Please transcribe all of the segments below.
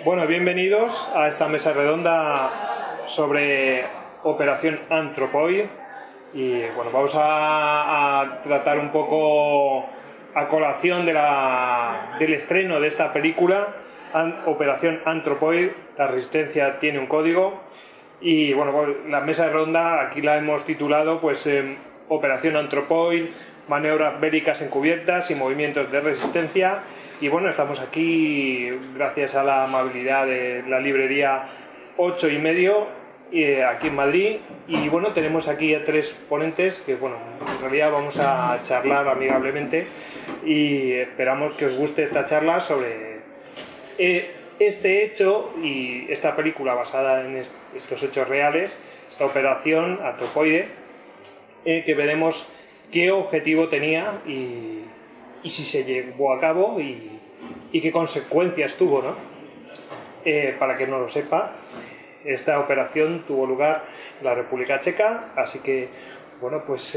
Bueno, bienvenidos a esta mesa redonda sobre Operación Anthropoid. Y bueno, vamos a tratar un poco a colación del estreno de esta película, Operación Anthropoid, la resistencia tiene un código. Y bueno, la mesa redonda aquí la hemos titulado pues Operación Anthropoid, maniobras bélicas encubiertas y movimientos de resistencia. Y bueno, estamos aquí gracias a la amabilidad de la librería 8 y medio aquí en Madrid. Y bueno, tenemos aquí a tres ponentes que bueno, en realidad vamos a charlar amigablemente y esperamos que os guste esta charla sobre este hecho y esta película basada en estos hechos reales, esta operación Anthropoide, que veremos qué objetivo tenía y si se llevó a cabo y qué consecuencias tuvo, ¿no? Para que no lo sepa, esta operación tuvo lugar en la República Checa, así que, bueno, pues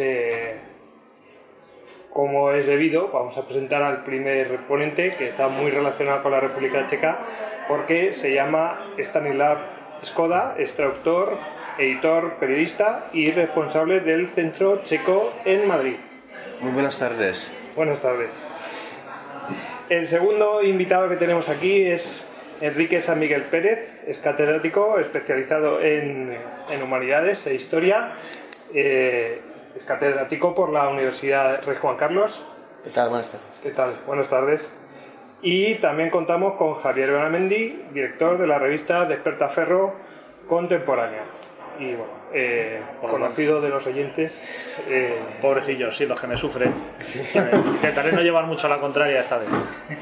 como es debido, vamos a presentar al primer ponente, que está muy relacionado con la República Checa, porque se llama Stanislav Škoda, es traductor, editor, periodista y responsable del Centro Checo en Madrid. Muy buenas tardes. Buenas tardes. El segundo invitado que tenemos aquí es Enrique San Miguel Pérez, es catedrático especializado en humanidades e historia, es catedrático por la Universidad Rey Juan Carlos. ¿Qué tal? Buenas tardes. ¿Qué tal? Buenas tardes. Y también contamos con Javier Benamendi, director de la revista Despertaferro Contemporánea. Y bueno, conocido de los oyentes. Pobrecillos, sí, los que me sufren. Sí. Intentaré no llevar mucho a la contraria esta vez.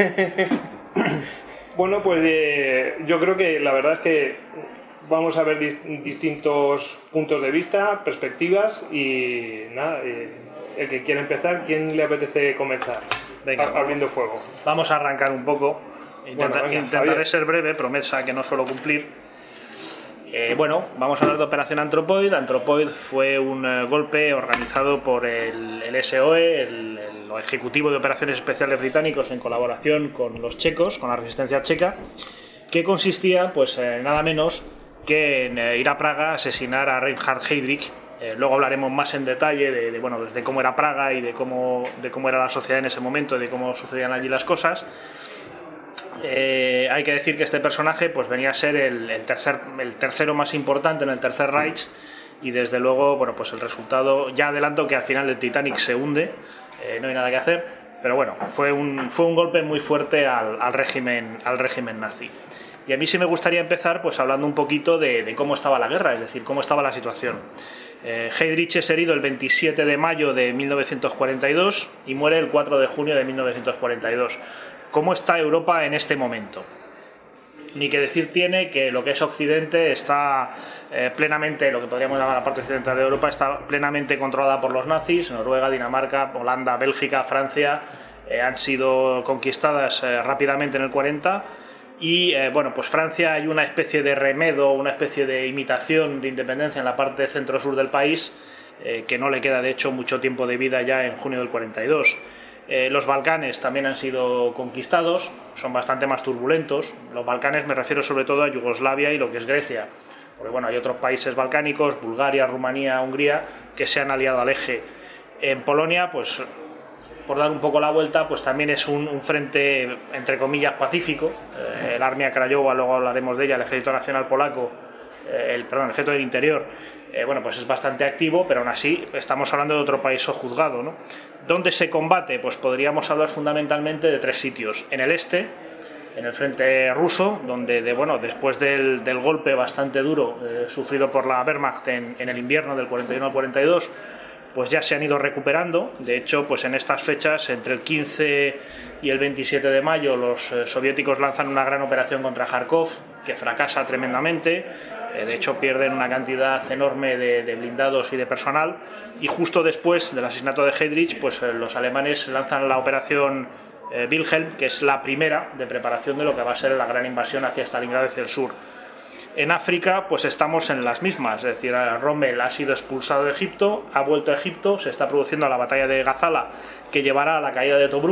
Bueno, pues yo creo que la verdad es que vamos a ver distintos puntos de vista, perspectivas y nada, el que quiera empezar, ¿quién le apetece comenzar? Venga, abriendo fuego. Vamos a arrancar un poco. Intentaré ser breve, promesa que no suelo cumplir. Bueno, vamos a hablar de Operación Anthropoid. Anthropoid fue un golpe organizado por el SOE, el Ejecutivo de Operaciones Especiales Británicos, en colaboración con los checos, con la resistencia checa, que consistía, pues nada menos que en ir a Praga a asesinar a Reinhard Heydrich. Luego hablaremos más en detalle de cómo era Praga y de cómo era la sociedad en ese momento, de cómo sucedían allí las cosas. Hay que decir que este personaje pues venía a ser el tercero más importante en el Tercer Reich, y desde luego, bueno, pues el resultado, ya adelanto que al final el Titanic se hunde, no hay nada que hacer, pero bueno, fue un golpe muy fuerte al régimen nazi. Y a mí sí me gustaría empezar pues hablando un poquito de cómo estaba la guerra, es decir, cómo estaba la situación. Heydrich es herido el 27 de mayo de 1942 y muere el 4 de junio de 1942. ¿Cómo está Europa en este momento? Ni que decir tiene que lo que es Occidente está plenamente, lo que podríamos llamar la parte occidental de Europa, está plenamente controlada por los nazis. Noruega, Dinamarca, Holanda, Bélgica, Francia han sido conquistadas rápidamente en el 40. Y bueno, pues Francia, hay una especie de remedo, una especie de imitación de independencia en la parte centro-sur del país, que no le queda de hecho mucho tiempo de vida ya en junio del 42. Los Balcanes también han sido conquistados, son bastante más turbulentos. Los Balcanes me refiero sobre todo a Yugoslavia y lo que es Grecia, porque bueno, hay otros países balcánicos, Bulgaria, Rumanía, Hungría, que se han aliado al eje. En Polonia, pues por dar un poco la vuelta, pues también es un frente entre comillas pacífico. El Armia Krajowa, luego hablaremos de ella, el Ejército Nacional Polaco, el Ejército del Interior, bueno, pues es bastante activo, pero aún así estamos hablando de otro país sojuzgado, ¿no? ¿Dónde se combate? Pues podríamos hablar fundamentalmente de tres sitios. En el este, en el frente ruso, donde después del golpe bastante duro sufrido por la Wehrmacht en el invierno del 41 al 42, pues ya se han ido recuperando. De hecho, pues en estas fechas, entre el 15 y el 27 de mayo, los soviéticos lanzan una gran operación contra Kharkov, que fracasa tremendamente. De hecho, pierden una cantidad enorme de blindados y de personal. Y justo después del asesinato de Heydrich, pues los alemanes lanzan la operación Wilhelm, que es la primera de preparación de lo que va a ser la gran invasión hacia Stalingrado hacia el sur. En África, pues estamos en las mismas, es decir, Rommel ha sido expulsado de Egipto, ha vuelto a Egipto, se está produciendo la batalla de Gazala, que llevará a la caída de Tobruk,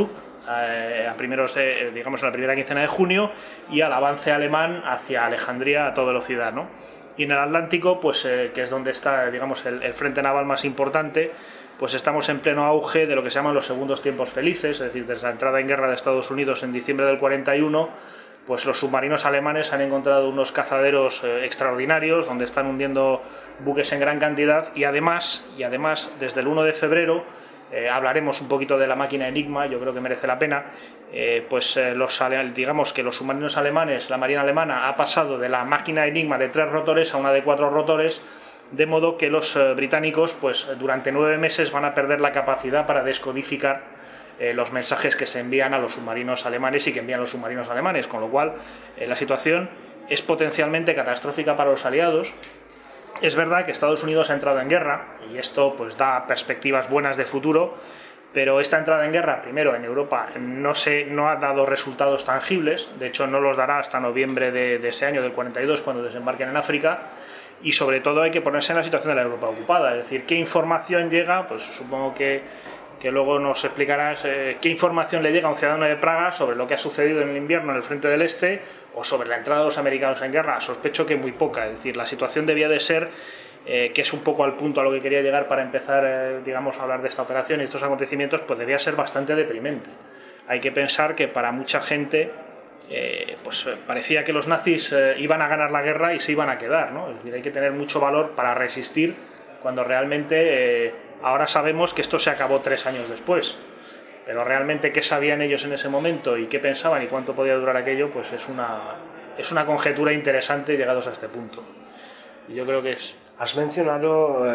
a primeros digamos en la primera quincena de junio, y al avance alemán hacia Alejandría a toda velocidad, ¿no? Y en el Atlántico, pues que es donde está, digamos, el frente naval más importante, pues estamos en pleno auge de lo que se llaman los segundos tiempos felices, es decir, desde la entrada en guerra de Estados Unidos en diciembre del 41, pues los submarinos alemanes han encontrado unos cazaderos extraordinarios donde están hundiendo buques en gran cantidad, y además desde el 1 de febrero hablaremos un poquito de la máquina Enigma, yo creo que merece la pena. Digamos que los submarinos alemanes, la marina alemana ha pasado de la máquina Enigma de 3 rotores a una de 4 rotores, de modo que los británicos pues durante 9 meses van a perder la capacidad para descodificar los mensajes que se envían a los submarinos alemanes y que envían los submarinos alemanes, con lo cual la situación es potencialmente catastrófica para los aliados. Es verdad que Estados Unidos ha entrado en guerra y esto pues da perspectivas buenas de futuro, pero esta entrada en guerra, primero en Europa, no ha dado resultados tangibles, de hecho no los dará hasta noviembre de ese año, del 42, cuando desembarquen en África, y sobre todo hay que ponerse en la situación de la Europa ocupada, es decir, ¿qué información llega? Pues supongo que luego nos explicarás qué información le llega a un ciudadano de Praga sobre lo que ha sucedido en el invierno en el frente del Este o sobre la entrada de los americanos en guerra. Sospecho que muy poca, es decir, la situación debía de ser, que es un poco al punto a lo que quería llegar para empezar, digamos, a hablar de esta operación y estos acontecimientos, pues debía ser bastante deprimente. Hay que pensar que para mucha gente parecía que los nazis iban a ganar la guerra y se iban a quedar, ¿no? Es decir, hay que tener mucho valor para resistir cuando realmente ahora sabemos que esto se acabó 3 años después, pero realmente qué sabían ellos en ese momento y qué pensaban y cuánto podía durar aquello, pues es una conjetura interesante llegados a este punto. Y yo creo que es... Has mencionado,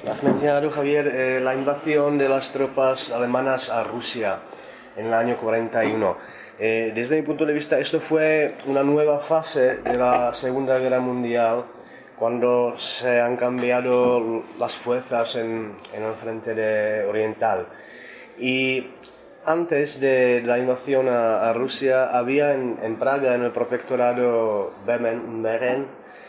Javier, la invasión de las tropas alemanas a Rusia en el año 41. Desde mi punto de vista, esto fue una nueva fase de la Segunda Guerra Mundial, cuando se han cambiado las fuerzas en el frente oriental. Y antes de la invasión a Rusia, había en Praga, en el protectorado Böhmen,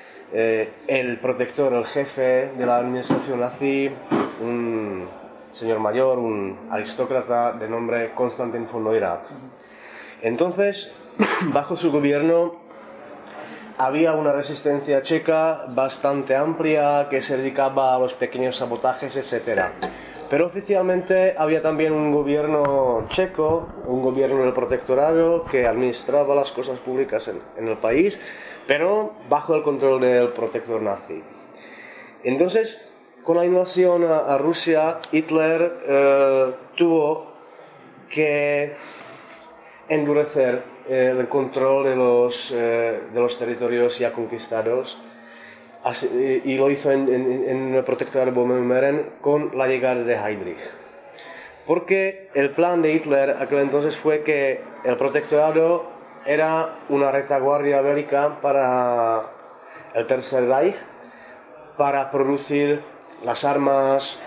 el protector, el jefe de la administración nazi, un señor mayor, un aristócrata de nombre Konstantin von Neurath. Entonces, bajo su gobierno, había una resistencia checa bastante amplia que se dedicaba a los pequeños sabotajes, etc. Pero oficialmente había también un gobierno checo, un gobierno del protectorado que administraba las cosas públicas en el país, pero bajo el control del protector nazi. Entonces, con la invasión a Rusia, Hitler tuvo que endurecer el control de los territorios ya conquistados, y lo hizo en el protectorado Böhmen con la llegada de Heydrich. Porque el plan de Hitler aquel entonces fue que el protectorado era una retaguardia bélica para el Tercer Reich, para producir las armas,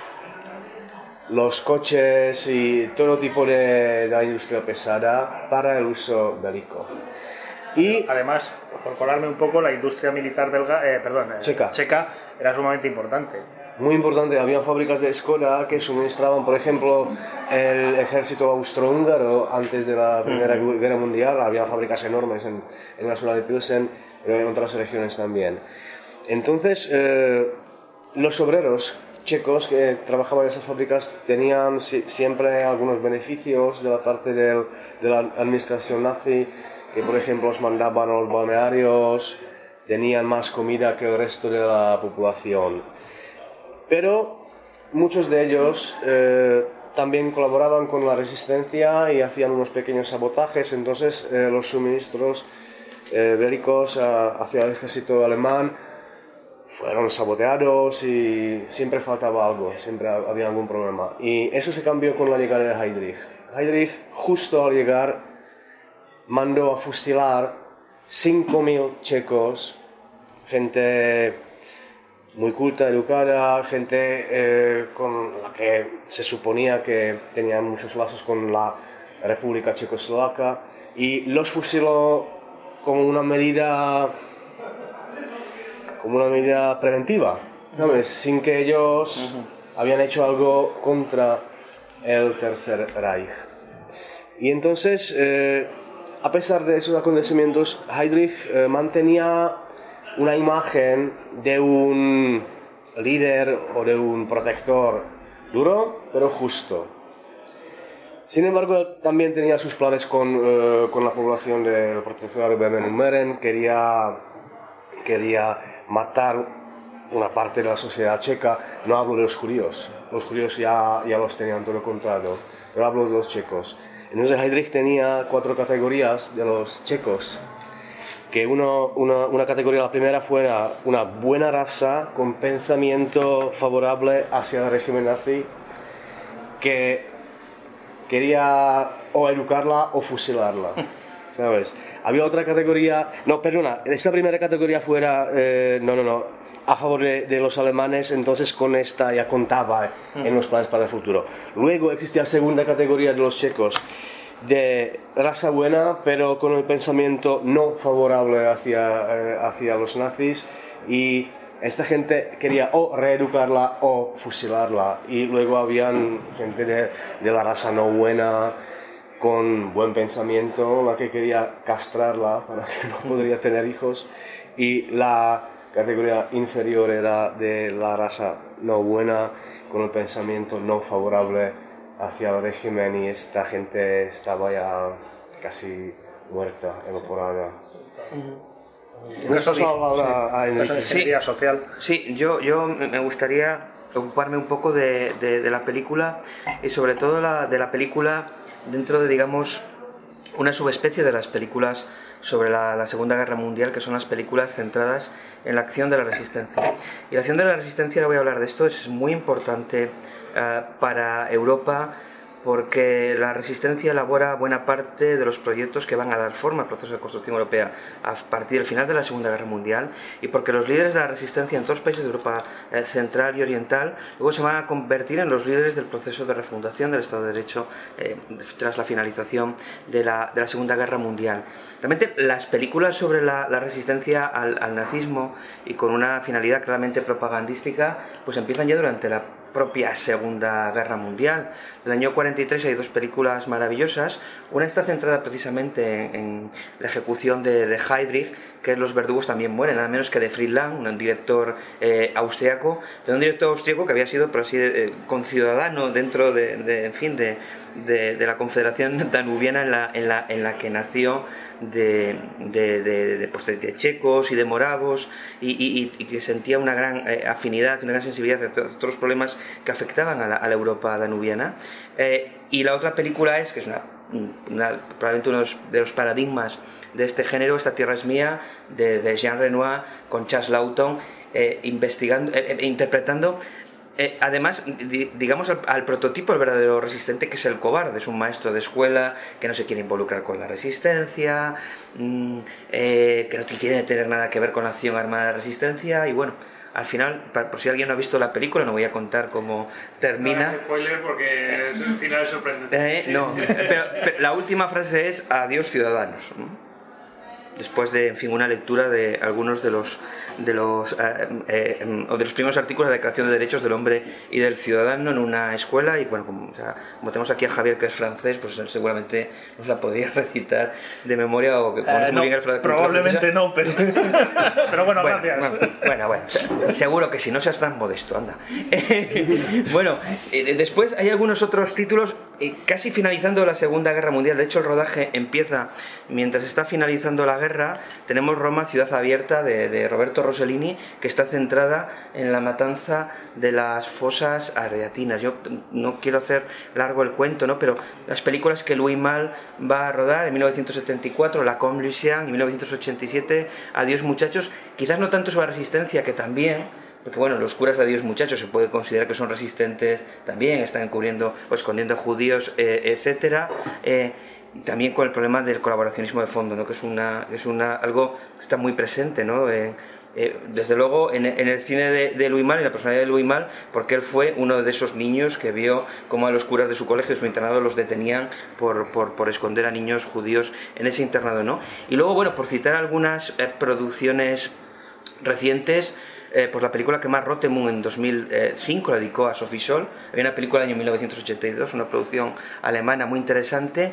los coches y todo tipo de la industria pesada para el uso bélico. Y además, por colarme un poco, la industria militar checa era sumamente importante. Muy importante, había fábricas de Skoda que suministraban, por ejemplo, el ejército austrohúngaro antes de la Primera Guerra Mundial. Había fábricas enormes en la zona de Pilsen, pero en otras regiones también. Entonces, los obreros checos que trabajaban en esas fábricas tenían siempre algunos beneficios de la parte de la administración nazi, que por ejemplo los mandaban a los balnearios, tenían más comida que el resto de la población. Pero muchos de ellos también colaboraban con la resistencia y hacían unos pequeños sabotajes, entonces los suministros bélicos hacia el ejército alemán fueron saboteados y siempre faltaba algo, siempre había algún problema. Y eso se cambió con la llegada de Heydrich. Heydrich, justo al llegar, mandó a fusilar 5.000 checos, gente muy culta, educada, gente con la que se suponía que tenían muchos lazos con la República Checoslovaca, y los fusiló como una medida preventiva, ¿sabes? Sin que ellos habían hecho algo contra el Tercer Reich. Y entonces, a pesar de esos acontecimientos, Heydrich mantenía una imagen de un líder o de un protector duro, pero justo. Sin embargo, también tenía sus planes con la población del protectorado de Böhmen-Mähren. Quería matar una parte de la sociedad checa. No hablo de los judíos ya los tenían todo controlado, pero hablo de los checos. Entonces Heydrich tenía 4 categorías de los checos, que una categoría, la primera fue una buena raza con pensamiento favorable hacia el régimen nazi, que quería o educarla o fusilarla, ¿sabes? Había otra categoría, esta primera categoría fuera, a favor de los alemanes, entonces con esta ya contaba en los planes para el futuro. Luego existía la segunda categoría de los checos, de raza buena, pero con el pensamiento no favorable hacia los nazis, y esta gente quería o reeducarla o fusilarla. Y luego habían gente de la raza no buena, con buen pensamiento, la que quería castrarla para que no podría tener hijos, y la categoría inferior era de la raza no buena, con el pensamiento no favorable hacia el régimen, y esta gente estaba ya casi muerta, evaporada. Social. Sí, yo me gustaría ocuparme un poco de la película, y sobre todo de la película dentro de, digamos, una subespecie de las películas sobre la Segunda Guerra Mundial, que son las películas centradas en la acción de la resistencia. Y la acción de la resistencia, ahora voy a hablar de esto, es muy importante para Europa, porque la resistencia elabora buena parte de los proyectos que van a dar forma al proceso de construcción europea a partir del final de la Segunda Guerra Mundial, y porque los líderes de la resistencia en todos los países de Europa central y oriental luego se van a convertir en los líderes del proceso de refundación del Estado de Derecho tras la finalización de la Segunda Guerra Mundial. Realmente las películas sobre la resistencia al nazismo, y con una finalidad claramente propagandística, pues empiezan ya durante la propia Segunda Guerra Mundial. En el año 43 hay 2 películas maravillosas. Una está centrada precisamente en la ejecución de Heydrich, que Los verdugos también mueren, nada menos que de Friedland, un director austriaco, pero un director austriaco que había sido, por así conciudadano dentro de la Confederación Danubiana en la que nació, de checos y de moravos, y que sentía una gran afinidad, una gran sensibilidad a todos los problemas que afectaban a la Europa danubiana. Y la otra película que es probablemente uno de los paradigmas de este género, Esta tierra es mía, de Jean Renoir, con Charles Laughton, interpretando además, digamos, al prototipo, el verdadero resistente, que es el cobarde. Es un maestro de escuela que no se quiere involucrar con la resistencia, que no tiene que tener nada que ver con la acción armada de resistencia. Y bueno, al final, por si alguien no ha visto la película, no voy a contar cómo termina. No es spoiler porque el final es sorprendente. No, pero la última frase es: adiós, ciudadanos. Después de, en fin, una lectura de algunos de los primeros artículos de la Declaración de Derechos del Hombre y del Ciudadano en una escuela. Y bueno, como tenemos aquí a Javier, que es francés, pues seguramente nos la podría recitar de memoria, o que conoce muy bien el francés. Probablemente no, pero bueno, gracias. Bueno, seguro que si no seas tan modesto, anda. Bueno, después hay algunos otros títulos casi finalizando la Segunda Guerra Mundial. De hecho, el rodaje empieza mientras está finalizando la guerra. Tenemos Roma, ciudad abierta, de Roberto Rossellini, que está centrada en la matanza de las fosas ardeatinas. Yo no quiero hacer largo el cuento, ¿no? Pero las películas que Louis Malle va a rodar en 1974, La Comme Lucien, en 1987, Adiós muchachos, quizás no tanto sobre la resistencia, que también, porque bueno, los curas de Adiós muchachos se puede considerar que son resistentes también, están encubriendo o escondiendo judíos, etcétera. También con el problema del colaboracionismo de fondo, ¿no? Que es algo que está muy presente, ¿no? Desde luego en el cine de Louis Malle, en la personalidad de Louis Malle, porque él fue uno de esos niños que vio cómo a los curas de su colegio, de su internado, los detenían por esconder a niños judíos en ese internado, ¿no? Y luego, bueno, por citar algunas producciones recientes, pues la película que Mark Rotemund en 2005 la dedicó a Sophie Scholl. Había una película del año 1982, una producción alemana muy interesante.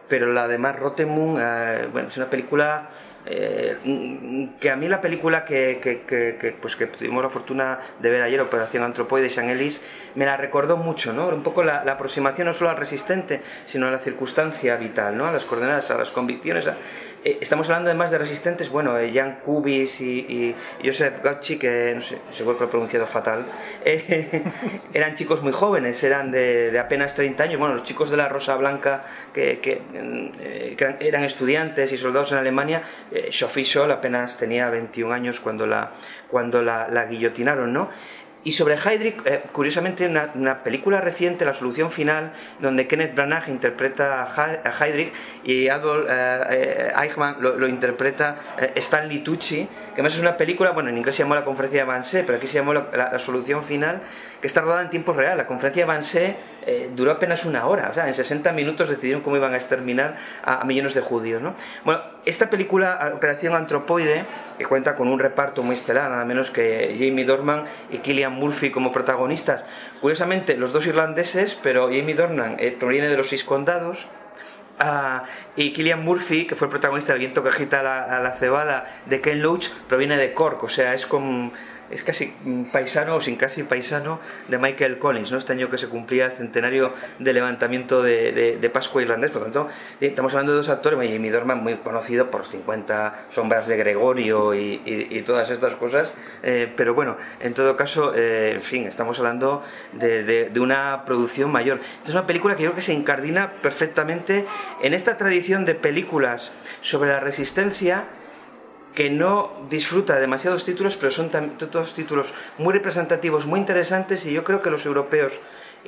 pero la de Matt Rotemund, bueno, es una película que a mí la película que tuvimos la fortuna de ver ayer, Operación Antropoide de Sean Ellis, me la recordó mucho, ¿no? Un poco la aproximación no solo al resistente, sino a la circunstancia vital, ¿no? A las coordenadas, a las convicciones. Estamos hablando además de resistentes, bueno, Jan Kubiš y Joseph Gauci, que no sé, seguro que lo he pronunciado fatal, eran chicos muy jóvenes, eran de apenas 30 años, bueno, los chicos de la Rosa Blanca que eran estudiantes y soldados en Alemania. Sophie Scholl apenas tenía 21 años cuando la guillotinaron, ¿no? Y sobre Heydrich, curiosamente, una película reciente, La solución final, donde Kenneth Branagh interpreta a Heydrich y Adolf Eichmann lo interpreta Stanley Tucci, que además es una película, bueno, en inglés se llamó La conferencia de Wannsee, pero aquí se llamó la solución final, que está rodada en tiempo real. La conferencia de Wannsee duró apenas una hora, o sea, en 60 minutos decidieron cómo iban a exterminar a millones de judíos, ¿no? Bueno, esta película, Operación Antropoide, que cuenta con un reparto muy estelar, nada menos que Jamie Dornan y Cillian Murphy como protagonistas. Curiosamente, los dos irlandeses, pero Jamie Dornan proviene de Los Seis Condados, y Cillian Murphy, que fue el protagonista del Viento que agita la cebada de Ken Loach, proviene de Cork, o sea, es casi paisano o sin casi paisano de Michael Collins, ¿no? Este año que se cumplía el centenario del levantamiento de Pascua irlandés. Por lo tanto, estamos hablando de dos actores. Jamie Dornan, muy conocido por 50 sombras de Gregorio y todas estas cosas, pero bueno, en todo caso, en fin, estamos hablando de una producción mayor. Esta es una película que yo creo que se incardina perfectamente en esta tradición de películas sobre la resistencia, que no disfruta de demasiados títulos, pero son todos títulos muy representativos, muy interesantes, y yo creo que los europeos, y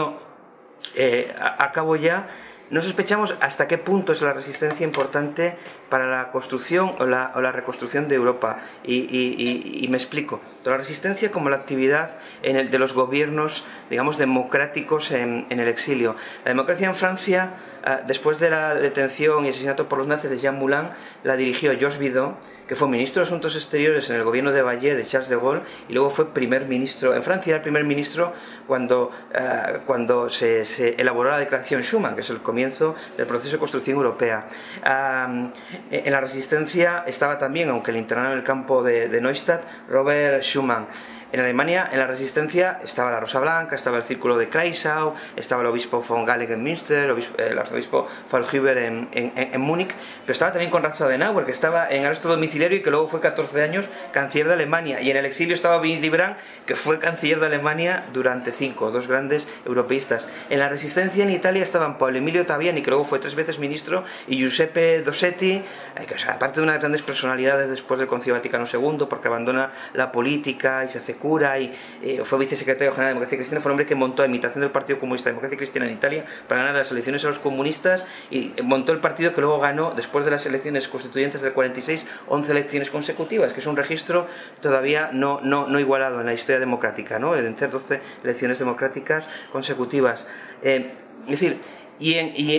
acabo ya, no sospechamos hasta qué punto es la resistencia importante para la construcción o la reconstrucción de Europa. Y me explico. La resistencia como la actividad de los gobiernos, digamos, democráticos en el exilio. La democracia en Francia, después de la detención y asesinato por los nazis de Jean Moulin, la dirigió Georges Bidault, que fue ministro de Asuntos Exteriores en el gobierno de Bayer, de Charles de Gaulle, y luego fue primer ministro. En Francia era el primer ministro cuando se elaboró la Declaración Schuman, que es el comienzo del proceso de construcción europea. En la resistencia estaba también, aunque le internaron en el campo de Neustadt, Robert Schuman. En Alemania, en la resistencia, estaba la Rosa Blanca, estaba el Círculo de Kreisau, estaba el obispo von Gallegen en Münster, el arzobispo Faulhuber en Múnich, pero estaba también Konrad Adenauer, que estaba en arresto domiciliario y que luego fue 14 años canciller de Alemania. Y en el exilio estaba Willy Brandt, que fue canciller de Alemania durante 5, dos grandes europeístas. En la resistencia en Italia estaban Paolo Emilio Taviani, que luego fue 3 veces ministro, y Giuseppe Dossetti, que, o sea, aparte de unas grandes personalidades después del Concilio Vaticano II, porque abandona la política y se hace cura, y fue vicesecretario general de Democracia Cristiana. Fue un hombre que montó, a imitación del Partido Comunista, Democracia Cristiana en Italia, para ganar las elecciones a los comunistas, y montó el partido que luego ganó, después de las elecciones constituyentes del 46, 11 elecciones consecutivas, que es un registro todavía no igualado en la historia democrática, ¿no? El de hacer 12 elecciones democráticas consecutivas. Es decir, y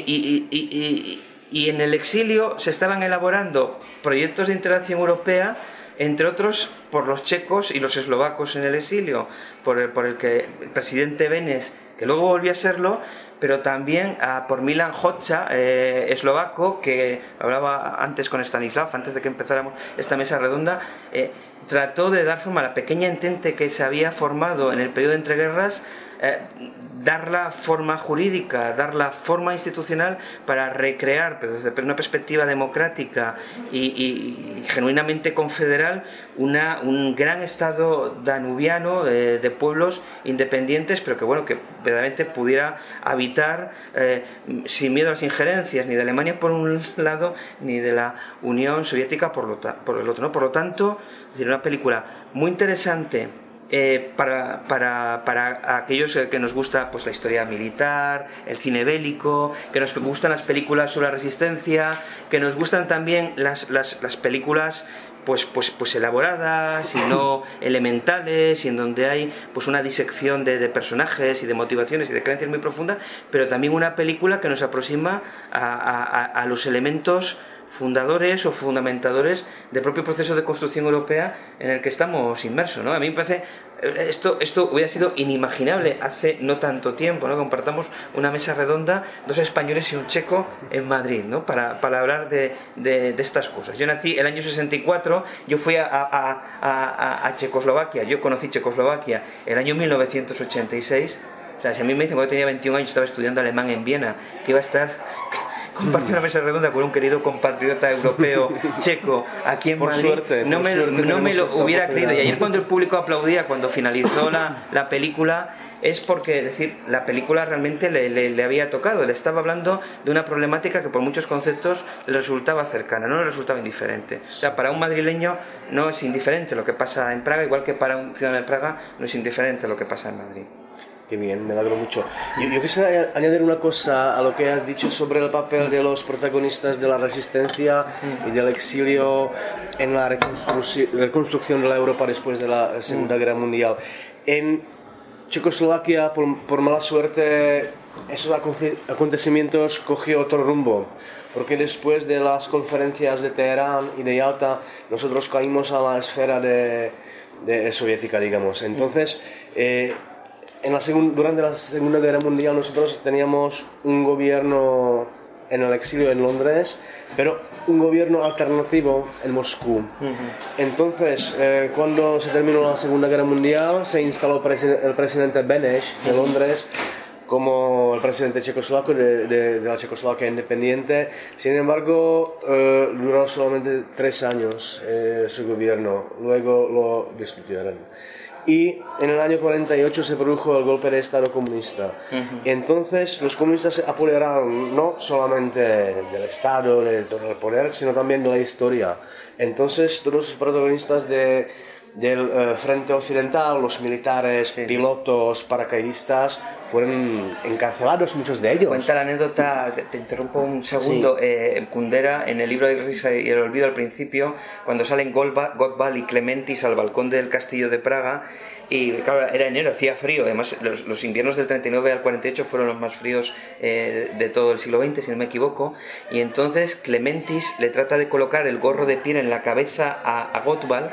en el exilio se estaban elaborando proyectos de integración europea, entre otros por los checos y los eslovacos en el exilio, por el que el presidente Beneš, que luego volvió a serlo, pero también por Milan Hoxha, eslovaco, que hablaba antes con Stanislav, antes de que empezáramos esta mesa redonda, trató de dar forma a la pequeña entente que se había formado en el periodo de entreguerras, darla forma jurídica, darla forma institucional para recrear, pero desde una perspectiva democrática y genuinamente confederal, un gran estado danubiano de pueblos independientes, pero que bueno, que verdaderamente pudiera habitar sin miedo a las injerencias ni de Alemania por un lado ni de la Unión Soviética por el otro, ¿no? Por lo tanto, es una película muy interesante para aquellos que nos gusta, pues, la historia militar, el cine bélico, que nos gustan las películas sobre la resistencia, que nos gustan también las películas pues elaboradas y no elementales, y en donde hay pues una disección de personajes y de motivaciones y de creencias muy profundas, pero también una película que nos aproxima a los elementos fundadores o fundamentadores del propio proceso de construcción europea en el que estamos inmersos, ¿no? A mí me parece esto hubiera sido inimaginable hace no tanto tiempo, ¿no? Compartamos una mesa redonda, 2 españoles y un checo en Madrid, ¿no? Para hablar de estas cosas. Yo nací el año 64, yo fui a Checoslovaquia, yo conocí Checoslovaquia el año 1986. O sea, si a mí me dicen cuando tenía 21 años estaba estudiando alemán en Viena, que iba a estar compartiendo una mesa redonda con un querido compatriota europeo checo aquí en Madrid, suerte, no me lo hubiera creído. Y ayer cuando el público aplaudía cuando finalizó la película, es porque, decir, la película realmente le había tocado, le estaba hablando de una problemática que por muchos conceptos le resultaba cercana, no le resultaba indiferente. O sea, para un madrileño no es indiferente lo que pasa en Praga, igual que para un ciudadano de Praga no es indiferente lo que pasa en Madrid. Qué bien, me alegro mucho. Yo quisiera añadir una cosa a lo que has dicho sobre el papel de los protagonistas de la resistencia y del exilio en la reconstrucción de la Europa después de la Segunda Guerra Mundial. En Checoslovaquia, por mala suerte, esos acontecimientos cogió otro rumbo, porque después de las conferencias de Teherán y de Yalta, nosotros caímos a la esfera de soviética, digamos. Entonces, durante la Segunda Guerra Mundial nosotros teníamos un gobierno en el exilio en Londres, pero un gobierno alternativo en Moscú. Entonces, cuando se terminó la Segunda Guerra Mundial, se instaló el presidente Beneš de Londres como el presidente checoslovaco de la Checoslovaquia independiente. Sin embargo, duró solamente 3 años su gobierno, luego lo destituyeron. Y en el año 48 se produjo el golpe de Estado comunista. Entonces los comunistas se apoderaron no solamente del Estado, de todo el poder, sino también de la historia. Entonces todos los protagonistas del frente occidental, los militares, pilotos, paracaidistas, fueron encarcelados, muchos de ellos. Cuenta la anécdota, te interrumpo un segundo, sí. Kundera, en el libro de Risa y el olvido al principio, cuando salen Gottwald y Clementis al balcón del castillo de Praga, y claro, era enero, hacía frío, además los inviernos del 39 al 48 fueron los más fríos de todo el siglo XX, si no me equivoco, y entonces Clementis le trata de colocar el gorro de piel en la cabeza a Gottwald,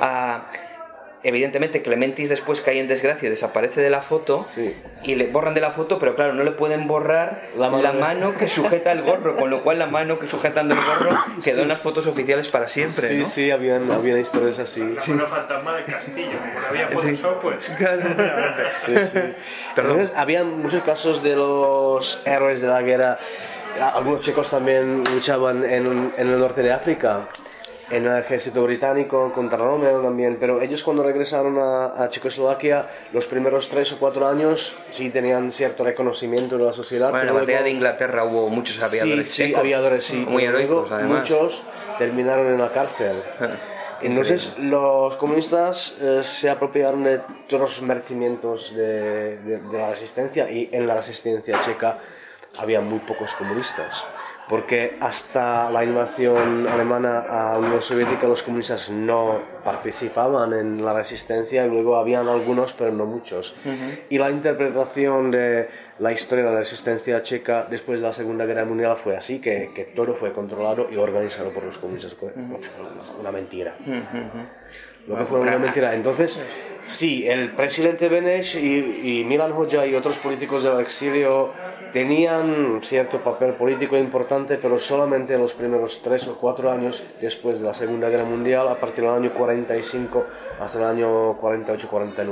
evidentemente Clementis después cae en desgracia y desaparece de la foto, sí. Y le borran de la foto, pero claro, no le pueden borrar la mano que sujeta el gorro, con lo cual la mano que sujetando el gorro quedó en las fotos oficiales para siempre, sí, ¿no? Sí, había historias así. La mano fantasma del castillo, como no había Photoshop, pues... Sí. Entonces, había muchos casos de los héroes de la guerra. Algunos checos también luchaban en el norte de África, en el ejército británico contra Romeo también, pero ellos cuando regresaron a Checoslovaquia los primeros 3 o 4 años sí tenían cierto reconocimiento de la sociedad. Bueno, en la batalla de Inglaterra hubo muchos aviadores checos. Sí, aviadores, sí. Muy heroicos, además. Muchos terminaron en la cárcel. Entonces los comunistas se apropiaron de todos los merecimientos de la resistencia, y en la resistencia checa había muy pocos comunistas, porque hasta la invasión alemana a la Unión Soviética los comunistas no participaban en la resistencia, y luego habían algunos pero no muchos. Y la interpretación de la historia de la resistencia checa después de la Segunda Guerra Mundial fue así, que todo fue controlado y organizado por los comunistas. Una mentira. Lo que fue una mentira. Entonces, sí, el presidente Beneš y Milan Hoxha y otros políticos del exilio tenían cierto papel político importante, pero solamente en los primeros 3 o 4 años después de la Segunda Guerra Mundial, a partir del año 45 hasta el año 48-49.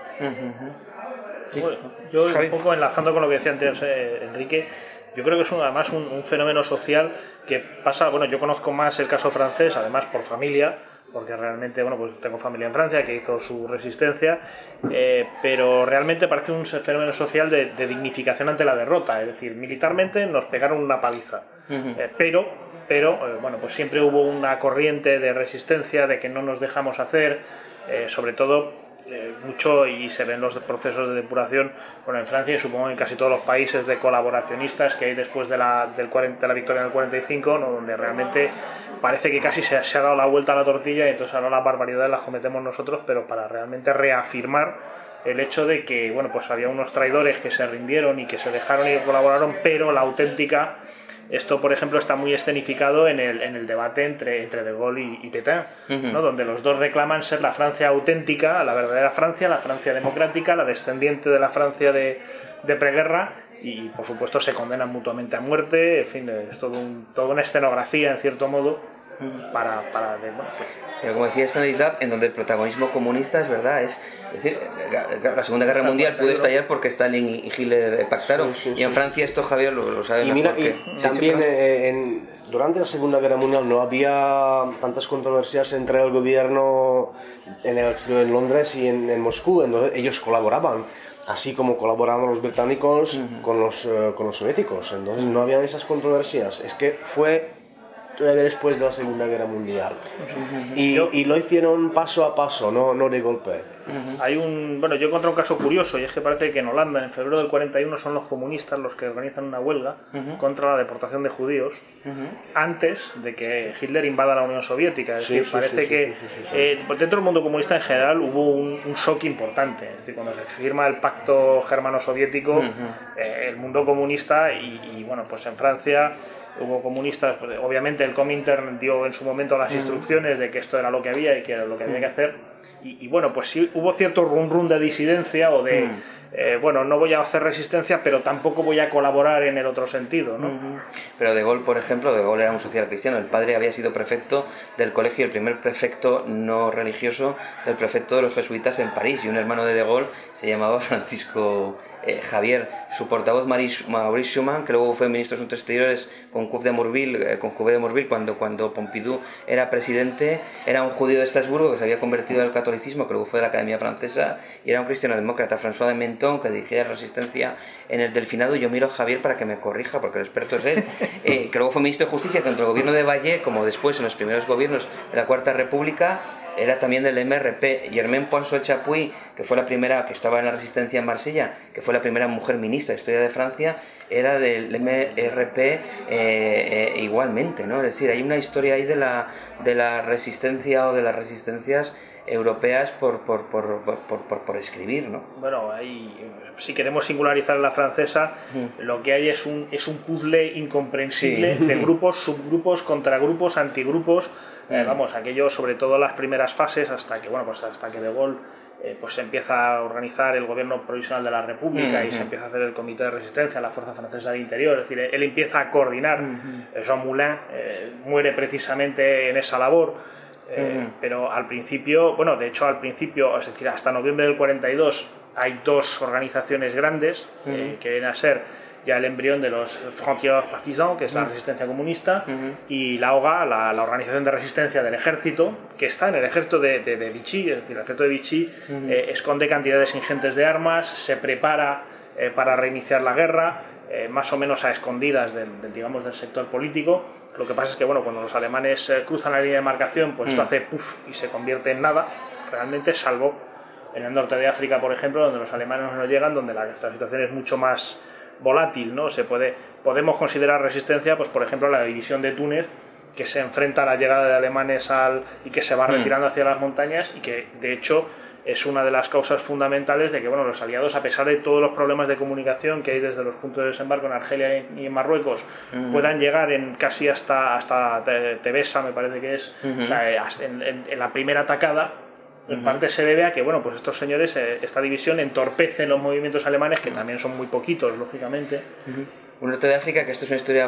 Bueno, yo un poco enlazando con lo que decía antes Enrique, yo creo que es además un fenómeno social que pasa, bueno, yo conozco más el caso francés, además por familia, porque realmente, bueno, pues tengo familia en Francia que hizo su resistencia, pero realmente parece un fenómeno social de dignificación ante la derrota, es decir, militarmente nos pegaron una paliza, pero bueno, pues siempre hubo una corriente de resistencia, de que no nos dejamos hacer, sobre todo mucho, y se ven los procesos de depuración, bueno, en Francia y supongo en casi todos los países, de colaboracionistas que hay después de la victoria del 45, ¿no? Donde realmente parece que casi se ha dado la vuelta a la tortilla, y entonces ahora las barbaridades las cometemos nosotros, pero para realmente reafirmar el hecho de que, bueno, pues había unos traidores que se rindieron y que se dejaron y que colaboraron, pero la auténtica... Esto, por ejemplo, está muy escenificado en el debate entre De Gaulle y Pétain, ¿no? Donde los dos reclaman ser la Francia auténtica, la verdadera Francia, la Francia democrática, la descendiente de la Francia de preguerra, y por supuesto se condenan mutuamente a muerte. En fin, es toda una escenografía, en cierto modo, para bueno, pues... Pero como decía Stanisław, en donde el protagonismo comunista es verdad, es decir, la Segunda Guerra Mundial pudo estallar porque Stalin y Hitler pactaron, y en Francia esto Javier lo sabe mejor. Y también durante la Segunda Guerra Mundial no había tantas controversias entre el gobierno en el exterior, en Londres y en Moscú, entonces ellos colaboraban, así como colaboraban los británicos con los soviéticos, entonces no había esas controversias. Es que fue todavía después de la Segunda Guerra Mundial y lo hicieron paso a paso, no de golpe. Hay bueno, yo encontré un caso curioso, y es que parece que en Holanda en febrero del 41 son los comunistas los que organizan una huelga contra la deportación de judíos antes de que Hitler invada la Unión Soviética. Es decir, parece que dentro del mundo comunista en general hubo un shock importante. Es decir, cuando se firma el pacto germano-soviético, el mundo comunista y bueno, pues en Francia hubo comunistas, pues, obviamente el Comintern dio en su momento las instrucciones de que esto era lo que había y que era lo que había que hacer, y bueno, pues sí hubo cierto rum de disidencia o de bueno, no voy a hacer resistencia, pero tampoco voy a colaborar en el otro sentido, ¿no? Pero De Gaulle, por ejemplo, De Gaulle era un social cristiano, el padre había sido prefecto del colegio, el primer prefecto no religioso del prefecto de los jesuitas en París, y un hermano de Gaulle se llamaba Francisco Javier. Su portavoz Maurice Schumann, que luego fue ministro de Asuntos Exteriores con Couve de Morville cuando Pompidou era presidente, era un judío de Estrasburgo que se había convertido al catolicismo, que luego fue de la Academia Francesa, y era un cristiano demócrata. François de Menthon, que dirigía la resistencia en el Delfinado. Yo miro a Javier para que me corrija, porque el experto es él, que luego fue ministro de Justicia tanto en el gobierno de Valle como después en los primeros gobiernos de la Cuarta República. Era también del MRP. Germaine Ponceau Chapuis, que fue la primera, que estaba en la resistencia en Marsella, que fue la primera mujer ministra de Historia de Francia, era del MRP igualmente, ¿no? Es decir, hay una historia ahí de la resistencia o de las resistencias europeas por escribir, ¿no? Bueno, si queremos singularizar la francesa, lo que hay es un puzzle incomprensible de grupos, subgrupos, contragrupos, antigrupos. Vamos, aquello, sobre todo las primeras fases, hasta que De Gaulle pues se empieza a organizar el gobierno provisional de la República y se empieza a hacer el comité de resistencia, la Fuerza Francesa de Interior. Es decir, él empieza a coordinar. Jean Moulin muere precisamente en esa labor. Pero al principio, es decir, hasta noviembre del 42 hay dos organizaciones grandes que vienen a ser ya el embrión de los Frontières Partisans, que es la resistencia comunista, y la OGA, la organización de resistencia del ejército, que está en el ejército de Vichy. Es decir, el ejército de Vichy esconde cantidades ingentes de armas, se prepara para reiniciar la guerra, más o menos a escondidas del sector político. Lo que pasa es que cuando los alemanes cruzan la línea de marcación, pues esto hace puff y se convierte en nada, realmente, salvo en el norte de África, por ejemplo, donde los alemanes no llegan, donde la situación es mucho más volátil, ¿no? Podemos considerar resistencia, pues por ejemplo, la división de Túnez, que se enfrenta a la llegada de alemanes y que se va retirando hacia las montañas, y que de hecho es una de las causas fundamentales de que los aliados, a pesar de todos los problemas de comunicación que hay desde los puntos de desembarco en Argelia y en Marruecos, puedan llegar casi hasta Tebessa, me parece que es, o sea, en la primera atacada. En parte se debe a que pues estos señores, esta división entorpece los movimientos alemanes, que también son muy poquitos, lógicamente. Un norte de África, que esto es una historia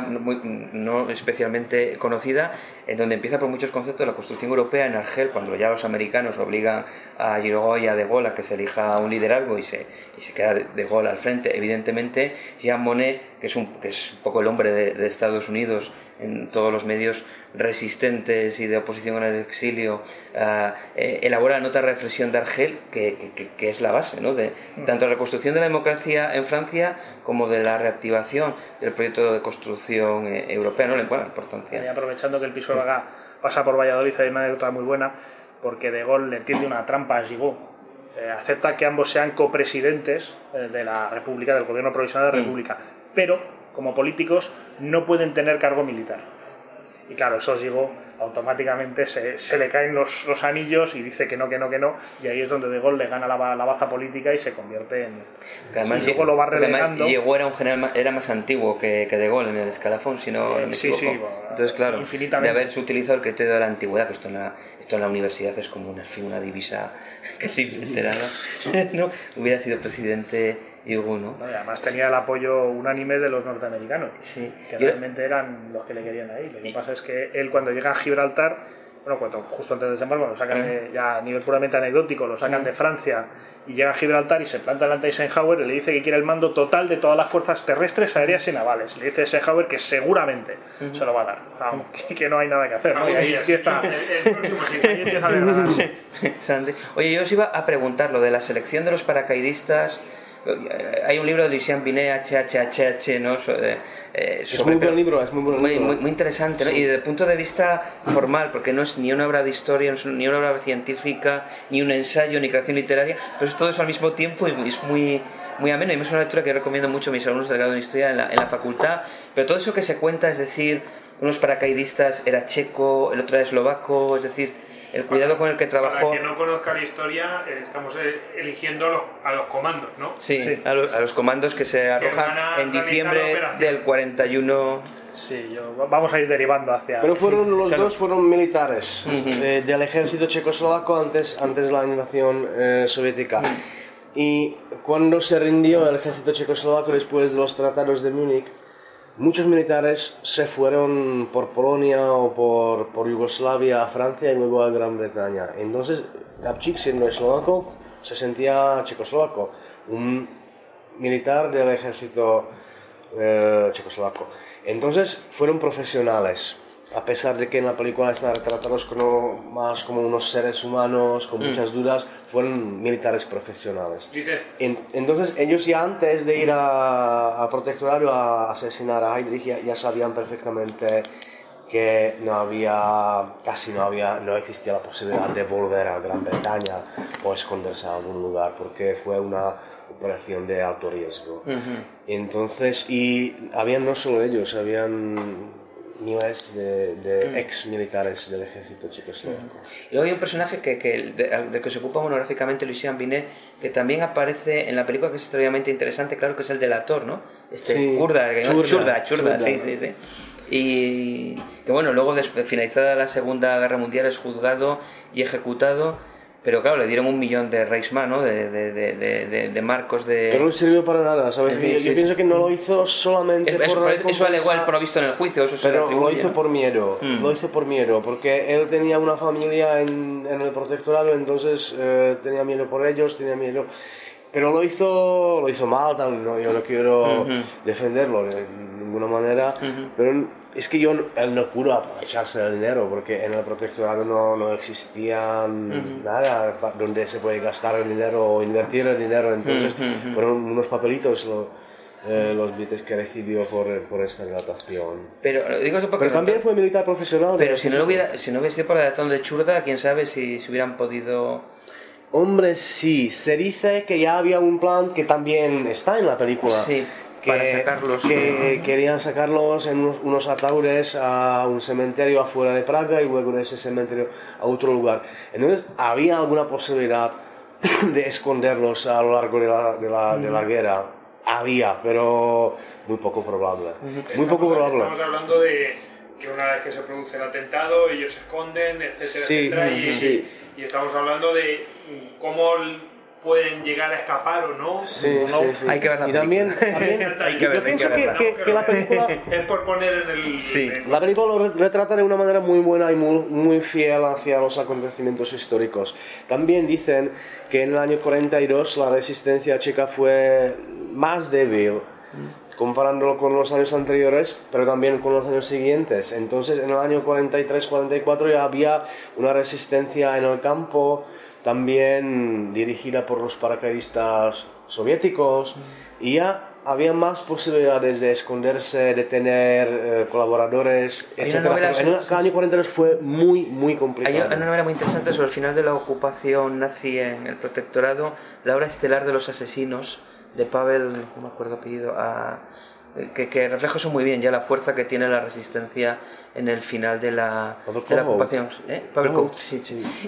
no especialmente conocida, en donde empieza por muchos conceptos de la construcción europea en Argel, cuando ya los americanos obligan a Giroud y a De Gaulle a que se elija un liderazgo y se queda De Gaulle al frente. Evidentemente, Jean Monnet, que es un poco el hombre de Estados Unidos en todos los medios resistentes y de oposición en el exilio, elabora la nota de reflexión de Argel, que es la base, ¿no? De tanto la reconstrucción de la democracia en Francia como de la reactivación del proyecto de construcción europea, ¿no? La importancia. Y aprovechando que el Pisuerga pasa por Valladolid, hay una anécdota muy buena, porque De Gaulle le tiende una trampa a Giroud. Acepta que ambos sean copresidentes de la República, del gobierno provisional de la República, pero como políticos no pueden tener cargo militar. y claro, Sosigo automáticamente se le caen los anillos y dice que no, y ahí es donde De Gaulle le gana la baza política y se convierte en... Además, y luego lo va relegando. Llegó era un general, era más antiguo que De Gaulle en el escalafón, si no me equivoco. Sí, entonces claro, infinitamente. de haberse utilizado el criterio de la antigüedad, que esto en la universidad es como una divisa casi veterana, ¿no? Hubiera sido presidente Hugo, ¿no? Y además tenía el apoyo unánime de los norteamericanos, sí. Que realmente eran los que le querían ahí. Lo que pasa es que él, cuando llega a Gibraltar, justo antes del desembarco, lo sacan ya a nivel puramente anecdótico, lo sacan de Francia y llega a Gibraltar y se planta delante de Eisenhower y le dice que quiere el mando total de todas las fuerzas terrestres, aéreas y navales. Le dice a Eisenhower que seguramente se lo va a dar. Vamos, que no hay nada que hacer, ¿no? Y ahí empieza el próximo sitio, ahí empieza a degradarse. Oye, yo os iba a preguntar lo de la selección de los paracaidistas. Hay un libro de Lucien Binet, HHHH, ¿no? Es muy buen libro, es muy buen libro. Muy interesante, ¿no? Y desde el punto de vista formal, porque no es ni una obra de historia, no es ni una obra científica, ni un ensayo, ni creación literaria, pero es todo eso al mismo tiempo y es muy ameno. Y es una lectura que recomiendo mucho a mis alumnos del grado de historia en la facultad. Pero todo eso que se cuenta, es decir, unos paracaidistas era checo, el otro era eslovaco, es decir, el cuidado con el que trabajó... Para quien no conozca la historia, estamos eligiendo a los comandos, ¿no? Sí. A los comandos que se arrojan en diciembre del 41... Sí, vamos a ir derivando hacia... Pero los dos fueron militares del ejército checoslovaco antes de la invasión soviética. Y cuando se rindió el ejército checoslovaco después de los tratados de Múnich, muchos militares se fueron por Polonia o por Yugoslavia a Francia y luego a Gran Bretaña. Entonces, Gabčík, siendo eslovaco, se sentía checoslovaco, un militar del ejército checoslovaco. Entonces, fueron profesionales, a pesar de que en la película están retratados más como unos seres humanos, con muchas dudas, fueron militares profesionales. Entonces ellos ya antes de ir al protectorado a asesinar a Heydrich ya sabían perfectamente que no existía la posibilidad de volver a Gran Bretaña o esconderse en algún lugar, porque fue una operación de alto riesgo. Entonces, y habían no solo ellos, habían miles de ex militares del ejército checoslovaco. Y luego hay un personaje del que se ocupa monográficamente Lucien Binet, que también aparece en la película, que es extremadamente interesante, claro, que es el delator, ¿no? Churda, sí. Y que bueno, luego finalizada la Segunda Guerra Mundial es juzgado y ejecutado, pero claro, le dieron 1 millón de Reichsmark, ¿no? de marcos de... Pero no sirvió para nada, ¿sabes? Yo pienso que no lo hizo solamente por recompensa. Eso alegó el provisto en el juicio, eso pero lo hizo por miedo, porque él tenía una familia en el protectorado, entonces tenía miedo por ellos, pero lo hizo mal, yo no quiero defenderlo de ninguna manera, pero es que él no pudo aprovecharse del dinero, porque en el protectorado no existía nada donde se puede gastar el dinero o invertir el dinero, entonces fueron unos papelitos los billetes que recibió por esta dilatación. Pero digo eso porque también fue militar profesional. Pero si no hubiera sido por la dilatación de Churda, quién sabe si hubieran podido... Hombre, sí, se dice que ya había un plan que también está en la película. Sí, para sacarlos. Que querían sacarlos en unos ataúdes a un cementerio afuera de Praga y luego de ese cementerio a otro lugar. Entonces, había alguna posibilidad de esconderlos a lo largo de la guerra. Había, pero muy poco probable. Estamos hablando de que una vez que se produce el atentado, ellos se esconden, etcétera, y estamos hablando de cómo pueden llegar a escapar o no. Sí. Hay que ver la película. Y también yo pienso que la película... Es por poner en el... La película lo retrata de una manera muy buena y muy fiel hacia los acontecimientos históricos. También dicen que en el año 42 la resistencia checa fue más débil, comparándolo con los años anteriores, pero también con los años siguientes. Entonces, en el año 43-44 ya había una resistencia en el campo, también dirigida por los paracaidistas soviéticos, y ya había más posibilidades de esconderse, de tener colaboradores, etc. En el año 42 fue muy complicado. Hay una novela muy interesante sobre el final de la ocupación nazi en el protectorado, La hora estelar de los asesinos, de Pavel, no me acuerdo apellido, que refleja eso muy bien, ya la fuerza que tiene la resistencia en el final de la ocupación. Pavel Kout, sí.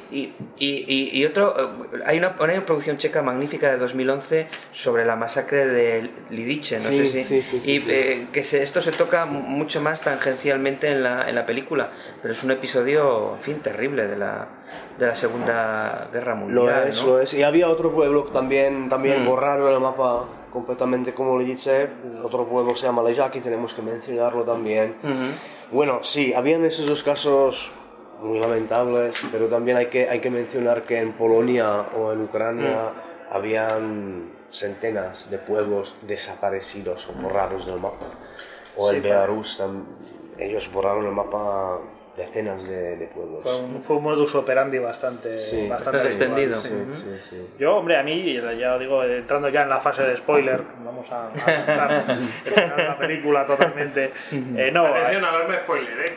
Y otro, hay una producción checa magnífica de 2011 sobre la masacre de Lidice, no sé si. Esto se toca mucho más tangencialmente en la película, pero es un episodio, en fin, terrible de la Segunda Guerra Mundial. Lo es. Y había otro pueblo también borrado en el mapa completamente como Lidice, otro pueblo se llama Ležáky, tenemos que mencionarlo también. Bueno, sí, habían esos dos casos muy lamentables, pero también hay que mencionar que en Polonia o en Ucrania habían centenas de pueblos desaparecidos o borrados del mapa. O en Belarus ellos borraron el mapa decenas de pueblos. Fue un modus operandi bastante extendido. Sí. Yo, hombre, a mí, ya lo digo, entrando ya en la fase de spoiler, vamos a contar el final de la película totalmente. Atención a darme spoiler,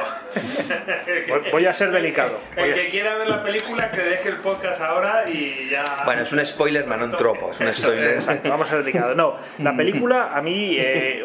cuidado. Voy a ser delicado. El que quiera ver la película, que deje el podcast ahora y ya... Bueno, es un spoiler, pero no un tropo. Es un spoiler. Exacto, vamos a ser delicados. No, la película a mí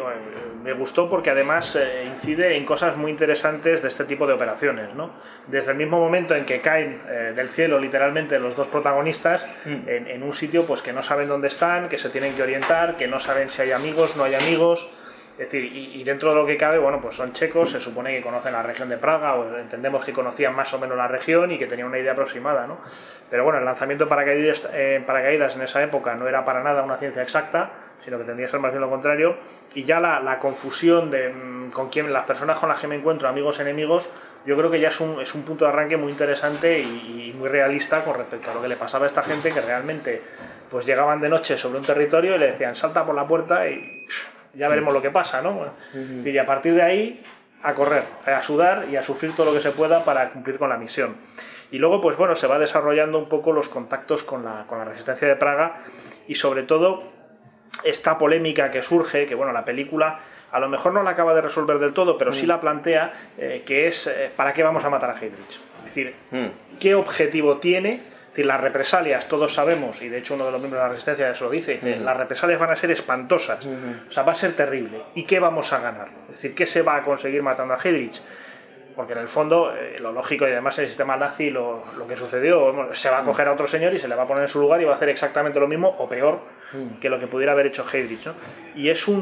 me gustó porque además incide en cosas muy interesantes de este tipo de operaciones, ¿no? Desde el mismo momento en que caen del cielo literalmente los dos protagonistas en un sitio pues que no saben dónde están, que se tienen que orientar, que no saben si hay amigos, no hay amigos. Es decir, y dentro de lo que cabe, bueno, pues son checos, se supone que conocen la región de Praga, o entendemos que conocían más o menos la región y que tenían una idea aproximada, ¿no? Pero bueno, el lanzamiento de paracaídas en esa época no era para nada una ciencia exacta, sino que tendría que ser más bien lo contrario, y ya la confusión de con quién, las personas con las que me encuentro, amigos, enemigos, yo creo que ya es un punto de arranque muy interesante y muy realista con respecto a lo que le pasaba a esta gente, que realmente pues llegaban de noche sobre un territorio y le decían salta por la puerta y ya veremos lo que pasa, ¿no? Bueno, y a partir de ahí a correr, a sudar y a sufrir todo lo que se pueda para cumplir con la misión. Y luego, pues bueno, se va desarrollando un poco los contactos con la resistencia de Praga y sobre todo esta polémica que surge, que bueno, la película a lo mejor no la acaba de resolver del todo, pero sí la plantea, que es ¿para qué vamos a matar a Heydrich? Es decir, ¿qué objetivo tiene? Es decir, las represalias, todos sabemos, y de hecho uno de los miembros de la resistencia eso lo dice, las represalias van a ser espantosas, o sea, va a ser terrible. ¿Y qué vamos a ganar? Es decir, ¿qué se va a conseguir matando a Heydrich? Porque en el fondo, lo lógico, y además en el sistema nazi lo que sucedió, bueno, se va a coger a otro señor y se le va a poner en su lugar y va a hacer exactamente lo mismo o peor que lo que pudiera haber hecho Heydrich, ¿no? Y es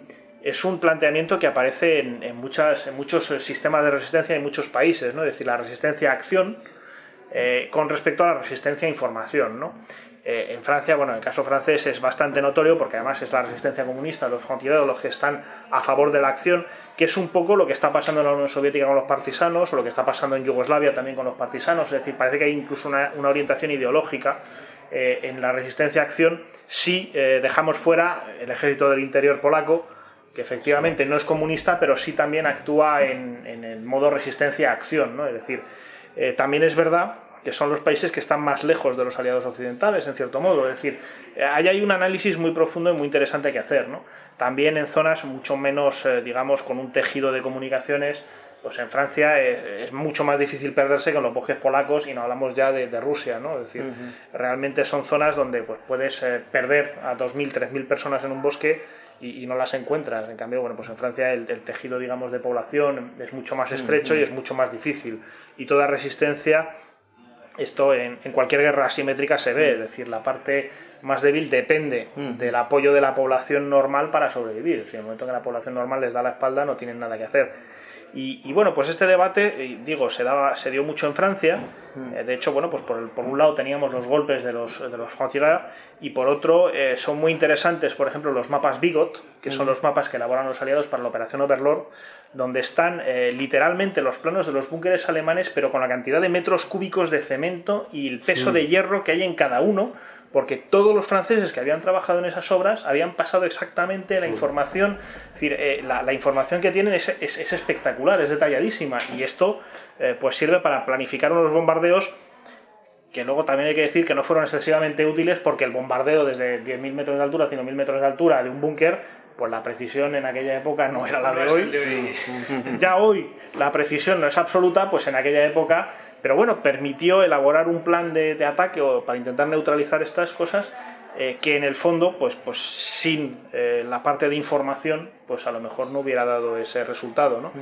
un planteamiento que aparece en muchos sistemas de resistencia en muchos países, ¿no? Es decir, la resistencia a acción con respecto a la resistencia a información, ¿no? En Francia, bueno, en el caso francés es bastante notorio porque además es la resistencia comunista, los frontiers, los que están a favor de la acción, que es un poco lo que está pasando en la Unión Soviética con los partisanos o lo que está pasando en Yugoslavia también con los partisanos. Es decir, parece que hay incluso una orientación ideológica en la resistencia a acción si dejamos fuera el ejército del interior polaco, que efectivamente no es comunista, pero sí también actúa en el modo resistencia a acción, ¿no? Es decir, también es verdad que son los países que están más lejos de los aliados occidentales, en cierto modo. Es decir, ahí hay un análisis muy profundo y muy interesante que hacer, ¿no? También en zonas mucho menos, digamos, con un tejido de comunicaciones, pues en Francia es mucho más difícil perderse que en los bosques polacos, y no hablamos ya de Rusia, ¿no? Es decir, realmente son zonas donde pues, puedes perder a 2.000, 3.000 personas en un bosque y no las encuentras. En cambio, bueno, pues en Francia el tejido, digamos, de población es mucho más estrecho y es mucho más difícil. Y toda resistencia, esto en cualquier guerra asimétrica se ve, es decir, la parte más débil depende del apoyo de la población normal para sobrevivir. Es decir, en el momento que la población normal les da la espalda no tienen nada que hacer. Y bueno, pues este debate, digo, se dio mucho en Francia. De hecho, bueno, pues por un lado teníamos los golpes de los frontières y por otro son muy interesantes, por ejemplo, los mapas Bigot, que son los mapas que elaboran los aliados para la operación Overlord, donde están literalmente los planos de los búnkeres alemanes, pero con la cantidad de metros cúbicos de cemento y el peso de hierro que hay en cada uno, porque todos los franceses que habían trabajado en esas obras habían pasado exactamente la información. Es decir, la información que tienen es espectacular, es detalladísima, y esto pues sirve para planificar unos bombardeos que luego también hay que decir que no fueron excesivamente útiles, porque el bombardeo desde 10.000 metros de altura, 5.000 metros de altura de un búnker, pues la precisión en aquella época no era la de hoy. Ya hoy la precisión no es absoluta, pues en aquella época, pero bueno, permitió elaborar un plan de ataque para intentar neutralizar estas cosas que en el fondo, pues sin la parte de información, pues a lo mejor no hubiera dado ese resultado, ¿no?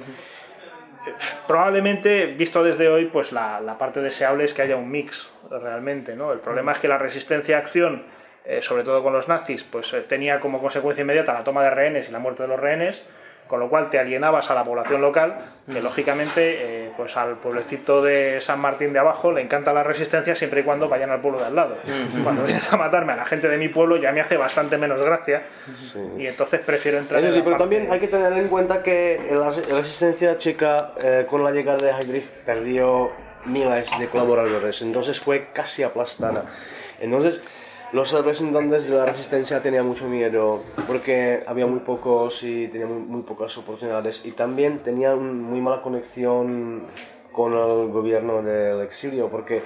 Probablemente, visto desde hoy, pues la parte deseable es que haya un mix realmente, ¿no? El problema es que la resistencia a acción, sobre todo con los nazis, pues tenía como consecuencia inmediata la toma de rehenes y la muerte de los rehenes, con lo cual te alienabas a la población local, que lógicamente pues al pueblecito de San Martín de abajo le encanta la resistencia siempre y cuando vayan al pueblo de al lado. Cuando vienen a matarme a la gente de mi pueblo ya me hace bastante menos gracia, y entonces prefiero entrar Eso sí, en la pero parte... también hay que tener en cuenta que la resistencia checa con la llegada de Heydrich perdió miles de colaboradores, entonces fue casi aplastada. Entonces los representantes de la resistencia tenían mucho miedo porque había muy pocos y tenían muy pocas oportunidades, y también tenían muy mala conexión con el gobierno del exilio porque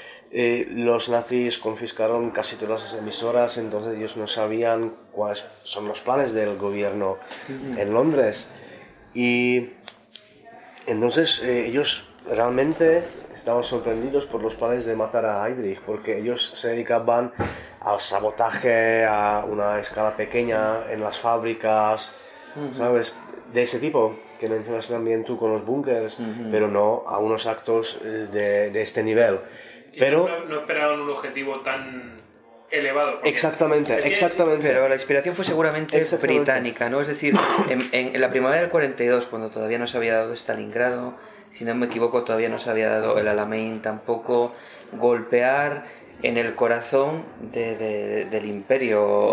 los nazis confiscaron casi todas las emisoras, entonces ellos no sabían cuáles son los planes del gobierno en Londres, y entonces ellos realmente estaban sorprendidos por los planes de matar a Heydrich, porque ellos se dedicaban al sabotaje a una escala pequeña en las fábricas, ¿sabes? De ese tipo que mencionas también tú con los búnkers, pero no a unos actos de este nivel. Pero no esperaban un objetivo tan elevado. Exactamente. Pero la inspiración fue seguramente británica, ¿no? Es decir, en la primavera del 42, cuando todavía no se había dado Stalingrado, si no me equivoco, todavía no se había dado el Alamein tampoco, golpear en el corazón del imperio.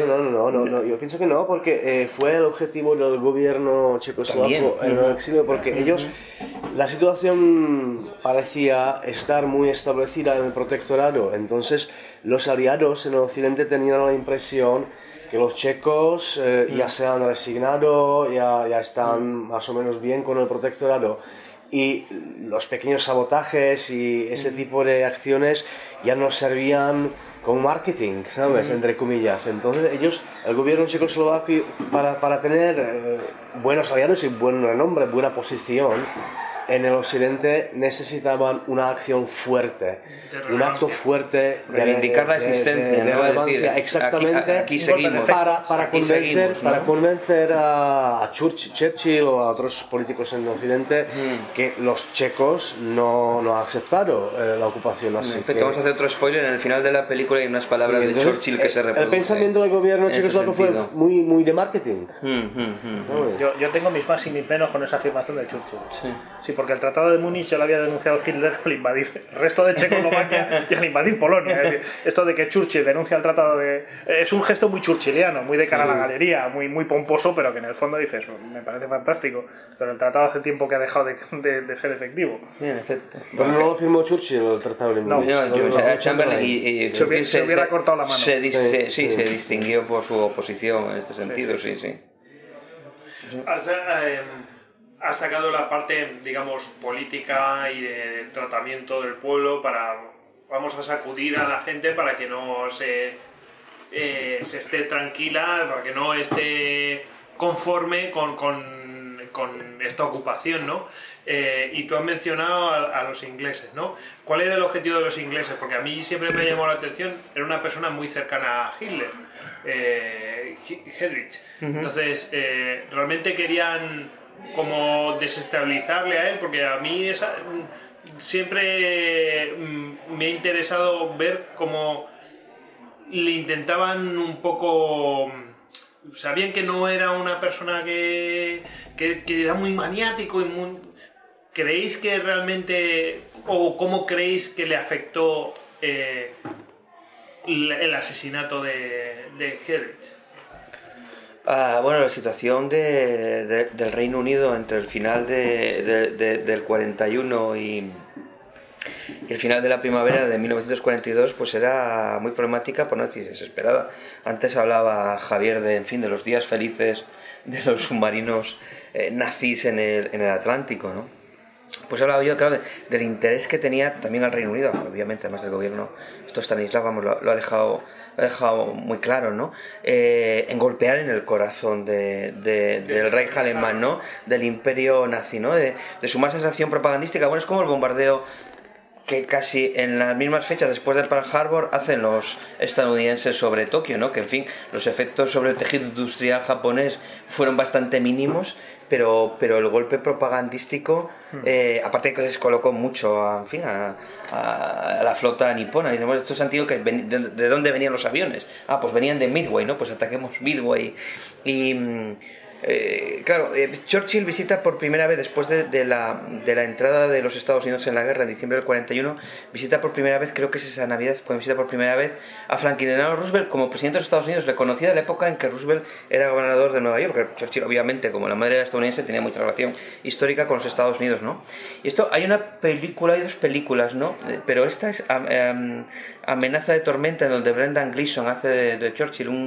No, yo pienso que no, porque fue el objetivo del gobierno checoslovaco en el exilio, porque ellos, la situación parecía estar muy establecida en el protectorado, entonces los aliados en el occidente tenían la impresión que los checos ya se han resignado, ya están más o menos bien con el protectorado, y los pequeños sabotajes y ese tipo de acciones ya no servían como marketing, ¿sabes? Entre comillas. Entonces ellos, el gobierno checoslovaco, para tener buenos aliados y buen renombre, buena posición en el occidente, necesitaban una acción fuerte, un acto fuerte de reivindicar la existencia, de relevancia, decir, exactamente, aquí seguimos, para convencer a Churchill o a otros políticos en el occidente que los checos no han aceptado la ocupación nazi. Vamos a hacer otro spoiler. En el final de la película hay unas palabras de Churchill que se reproducen. El pensamiento del gobierno checoslovaco fue muy de marketing. Yo tengo mis más y mis menos con esa afirmación de Churchill. Sí, porque el Tratado de Múnich ya lo había denunciado Hitler al invadir el resto de Checoslovaquia y al invadir Polonia. Es decir, esto de que Churchill denuncia el Tratado de... Es un gesto muy churchilliano, muy de cara a la galería, muy pomposo, pero que en el fondo dices, me parece fantástico, pero el tratado hace tiempo que ha dejado de ser efectivo. Bien, efecto. Pero no lo firmó Churchill el Tratado de Múnich. Chamberlain y se hubiera cortado la mano. Se distinguió por su oposición en este sentido, sí. Ha sacado la parte, digamos, política y de tratamiento del pueblo vamos a sacudir a la gente para que no se esté tranquila, para que no esté conforme con esta ocupación, ¿no? Y tú has mencionado a los ingleses, ¿no? ¿Cuál era el objetivo de los ingleses? Porque a mí siempre me ha llamado la atención, era una persona muy cercana a Hitler, Heydrich. Entonces, realmente querían como desestabilizarle a él, porque a mí siempre me ha interesado ver cómo le intentaban un poco... Sabían que no era una persona que era muy maniático y muy... ¿Creéis que realmente, o cómo creéis que le afectó el asesinato de Heydrich? Bueno, la situación del Reino Unido entre el final del 41 y el final de la primavera de 1942 pues era muy problemática, por no decir desesperada. Antes hablaba Javier de los días felices de los submarinos nazis en el Atlántico, ¿no? Pues he hablado yo, claro, del interés que tenía también el Reino Unido, obviamente, además del gobierno. Esto Stanislav, vamos, lo ha dejado muy claro, ¿no? En golpear en el corazón del Reich alemán, ¿no? Del imperio nazi, ¿no? De sumar esa acción propagandística. Bueno, es como el bombardeo que casi en las mismas fechas después de Pearl Harbor hacen los estadounidenses sobre Tokio, ¿no? Que en fin, los efectos sobre el tejido industrial japonés fueron bastante mínimos, pero el golpe propagandístico, aparte de que descolocó mucho en fin, a la flota nipona. Y digamos, estos antiguos, ¿de dónde venían los aviones? Pues venían de Midway, ¿no? Pues ataquemos Midway. Y claro, Churchill visita por primera vez después de la entrada de los Estados Unidos en la guerra en diciembre del 41, visita por primera vez, creo que es esa Navidad, pues visita por primera vez a Franklin Delano Roosevelt como presidente de los Estados Unidos, reconocida en la época en que Roosevelt era gobernador de Nueva York, porque Churchill obviamente como la madre era estadounidense tenía mucha relación histórica con los Estados Unidos, ¿no? Y esto, hay una película, hay dos películas, ¿no? Pero esta es Amenaza de tormenta, en donde Brendan Gleeson hace de Churchill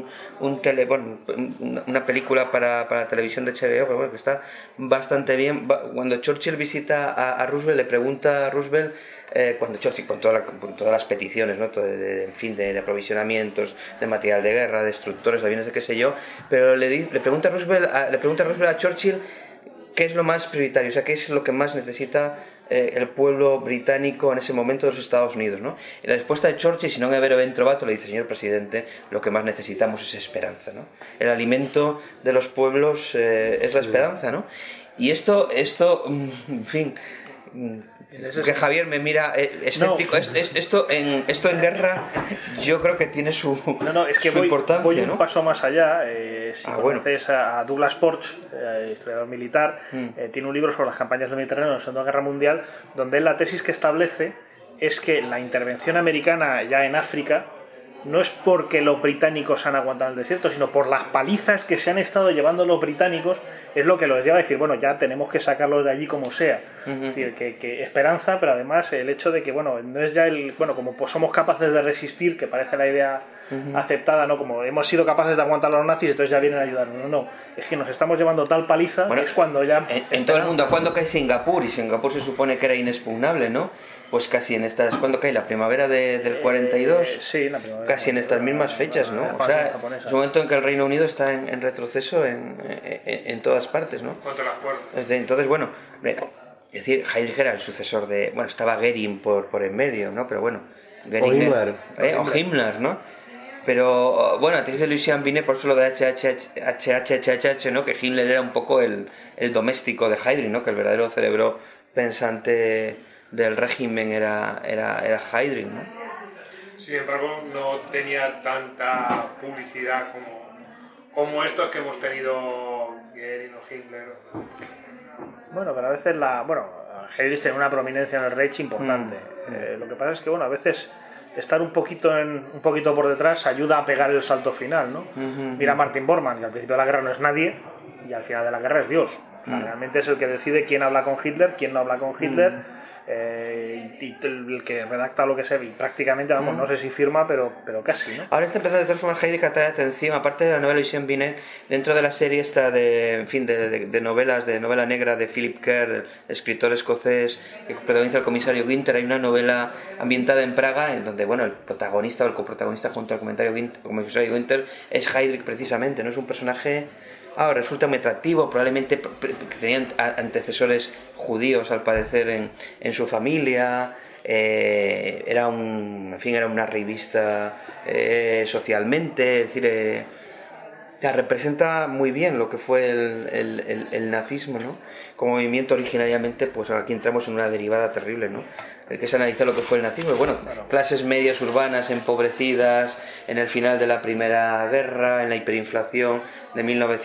una película para televisión de HBO, pero bueno, que está bastante bien. Cuando Churchill visita a Roosevelt, le pregunta a Roosevelt, cuando Churchill, con todas las peticiones, ¿no? En fin, de aprovisionamientos, de material de guerra, de destructores, de aviones, de qué sé yo, pero le pregunta a Roosevelt a Churchill qué es lo más prioritario, o sea, qué es lo que más necesita el pueblo británico en ese momento de los Estados Unidos, ¿no? Y la respuesta de Churchill, si no è vero ben trovato, le dice: señor presidente, lo que más necesitamos es esperanza, ¿no? El alimento de los pueblos es la esperanza, ¿no? Y esto en fin, que Javier me mira escéptico. No. Esto en guerra yo creo que tiene su es que su importancia, voy un ¿no? paso más allá. Si conoces a Douglas Porch, historiador militar, tiene un libro sobre las campañas del Mediterráneo en la Segunda Guerra Mundial, donde la tesis que establece es que la intervención americana ya en África no es porque los británicos han aguantado el desierto, sino por las palizas que se han estado llevando los británicos, es lo que los lleva a decir, bueno, ya tenemos que sacarlos de allí como sea. Es decir, que esperanza, pero además el hecho de que, bueno, no es ya como pues somos capaces de resistir, que parece la idea aceptada, ¿no? Como hemos sido capaces de aguantar a los nazis, entonces ya vienen a ayudarnos. No, es que nos estamos llevando tal paliza, es cuando ya... En todo el mundo, ¿cuándo cae Singapur? Y Singapur se supone que era inexpugnable, ¿no? Pues casi en estas... ¿Cuándo cae? ¿La primavera del 42? Sí, la primavera. Casi en estas mismas fechas, ¿no? O sea, es un momento en que el Reino Unido está en retroceso en todas partes, ¿no? Contra las cuerdas. Entonces, bueno, es decir, Heydrich era el sucesor de... Bueno, estaba Goering por en medio, ¿no? Pero bueno... Goering, o Himmler, ¿no? Pero, bueno, antes de Lucien Binet, por eso lo de HHHH, ¿no? Que Himmler era un poco el doméstico de Heydrich, ¿no? Que el verdadero cerebro pensante del régimen era Heydrich, ¿no? Sin embargo, no tenía tanta publicidad como estos que hemos tenido Goering o Hitler. Bueno, pero a veces Heydrich tiene una prominencia en el Reich importante. Lo que pasa es que, bueno, a veces estar un poquito por detrás ayuda a pegar el salto final, ¿no? Mira a Martin Bormann, que al principio de la guerra no es nadie y al final de la guerra es Dios. O sea, realmente es el que decide quién habla con Hitler, quién no habla con Hitler. Y el que redacta lo que sea, y prácticamente, vamos, no sé si firma, pero casi, ¿no? Ahora está empezando de todas formas Heydrich a traer atención, aparte de la novela Lucien Binet, dentro de la serie esta de novelas, de novela negra de Philip Kerr, del escritor escocés que protagoniza el comisario Winter. Hay una novela ambientada en Praga, en donde, bueno, el protagonista o el coprotagonista junto al comisario Winter es Heydrich precisamente, ¿no? Es un personaje... resulta muy atractivo, probablemente tenían antecesores judíos al parecer en su familia, era una revista socialmente, es decir, representa muy bien lo que fue el nazismo, ¿no? Como movimiento originariamente, pues aquí entramos en una derivada terrible, ¿no? El que se analiza lo que fue el nazismo, bueno, clases medias urbanas empobrecidas en el final de la Primera Guerra, en la hiperinflación de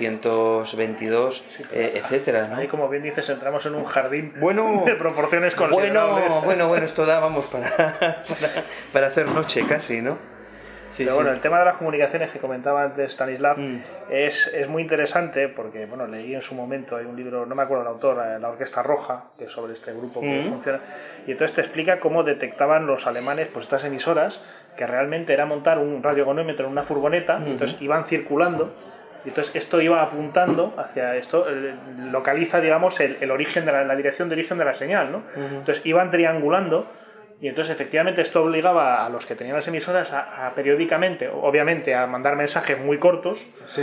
1922, etcétera, ¿no? Ahí, como bien dices, entramos en un jardín de proporciones considerables. Bueno, esto da, vamos, para hacer noche casi, ¿no? Pero bueno, el tema de las comunicaciones que comentaba antes Stanislav es muy interesante porque, bueno, leí en su momento, hay un libro, no me acuerdo el autor, La Orquesta Roja, que es sobre este grupo que funciona, y entonces te explica cómo detectaban los alemanes pues estas emisoras, que realmente era montar un radiogonómetro en una furgoneta, entonces iban circulando, y entonces esto iba apuntando hacia esto, localiza, digamos, el origen de la dirección de origen de la señal, ¿no? Entonces iban triangulando Y entonces efectivamente esto obligaba a los que tenían las emisoras a periódicamente, obviamente, a mandar mensajes muy cortos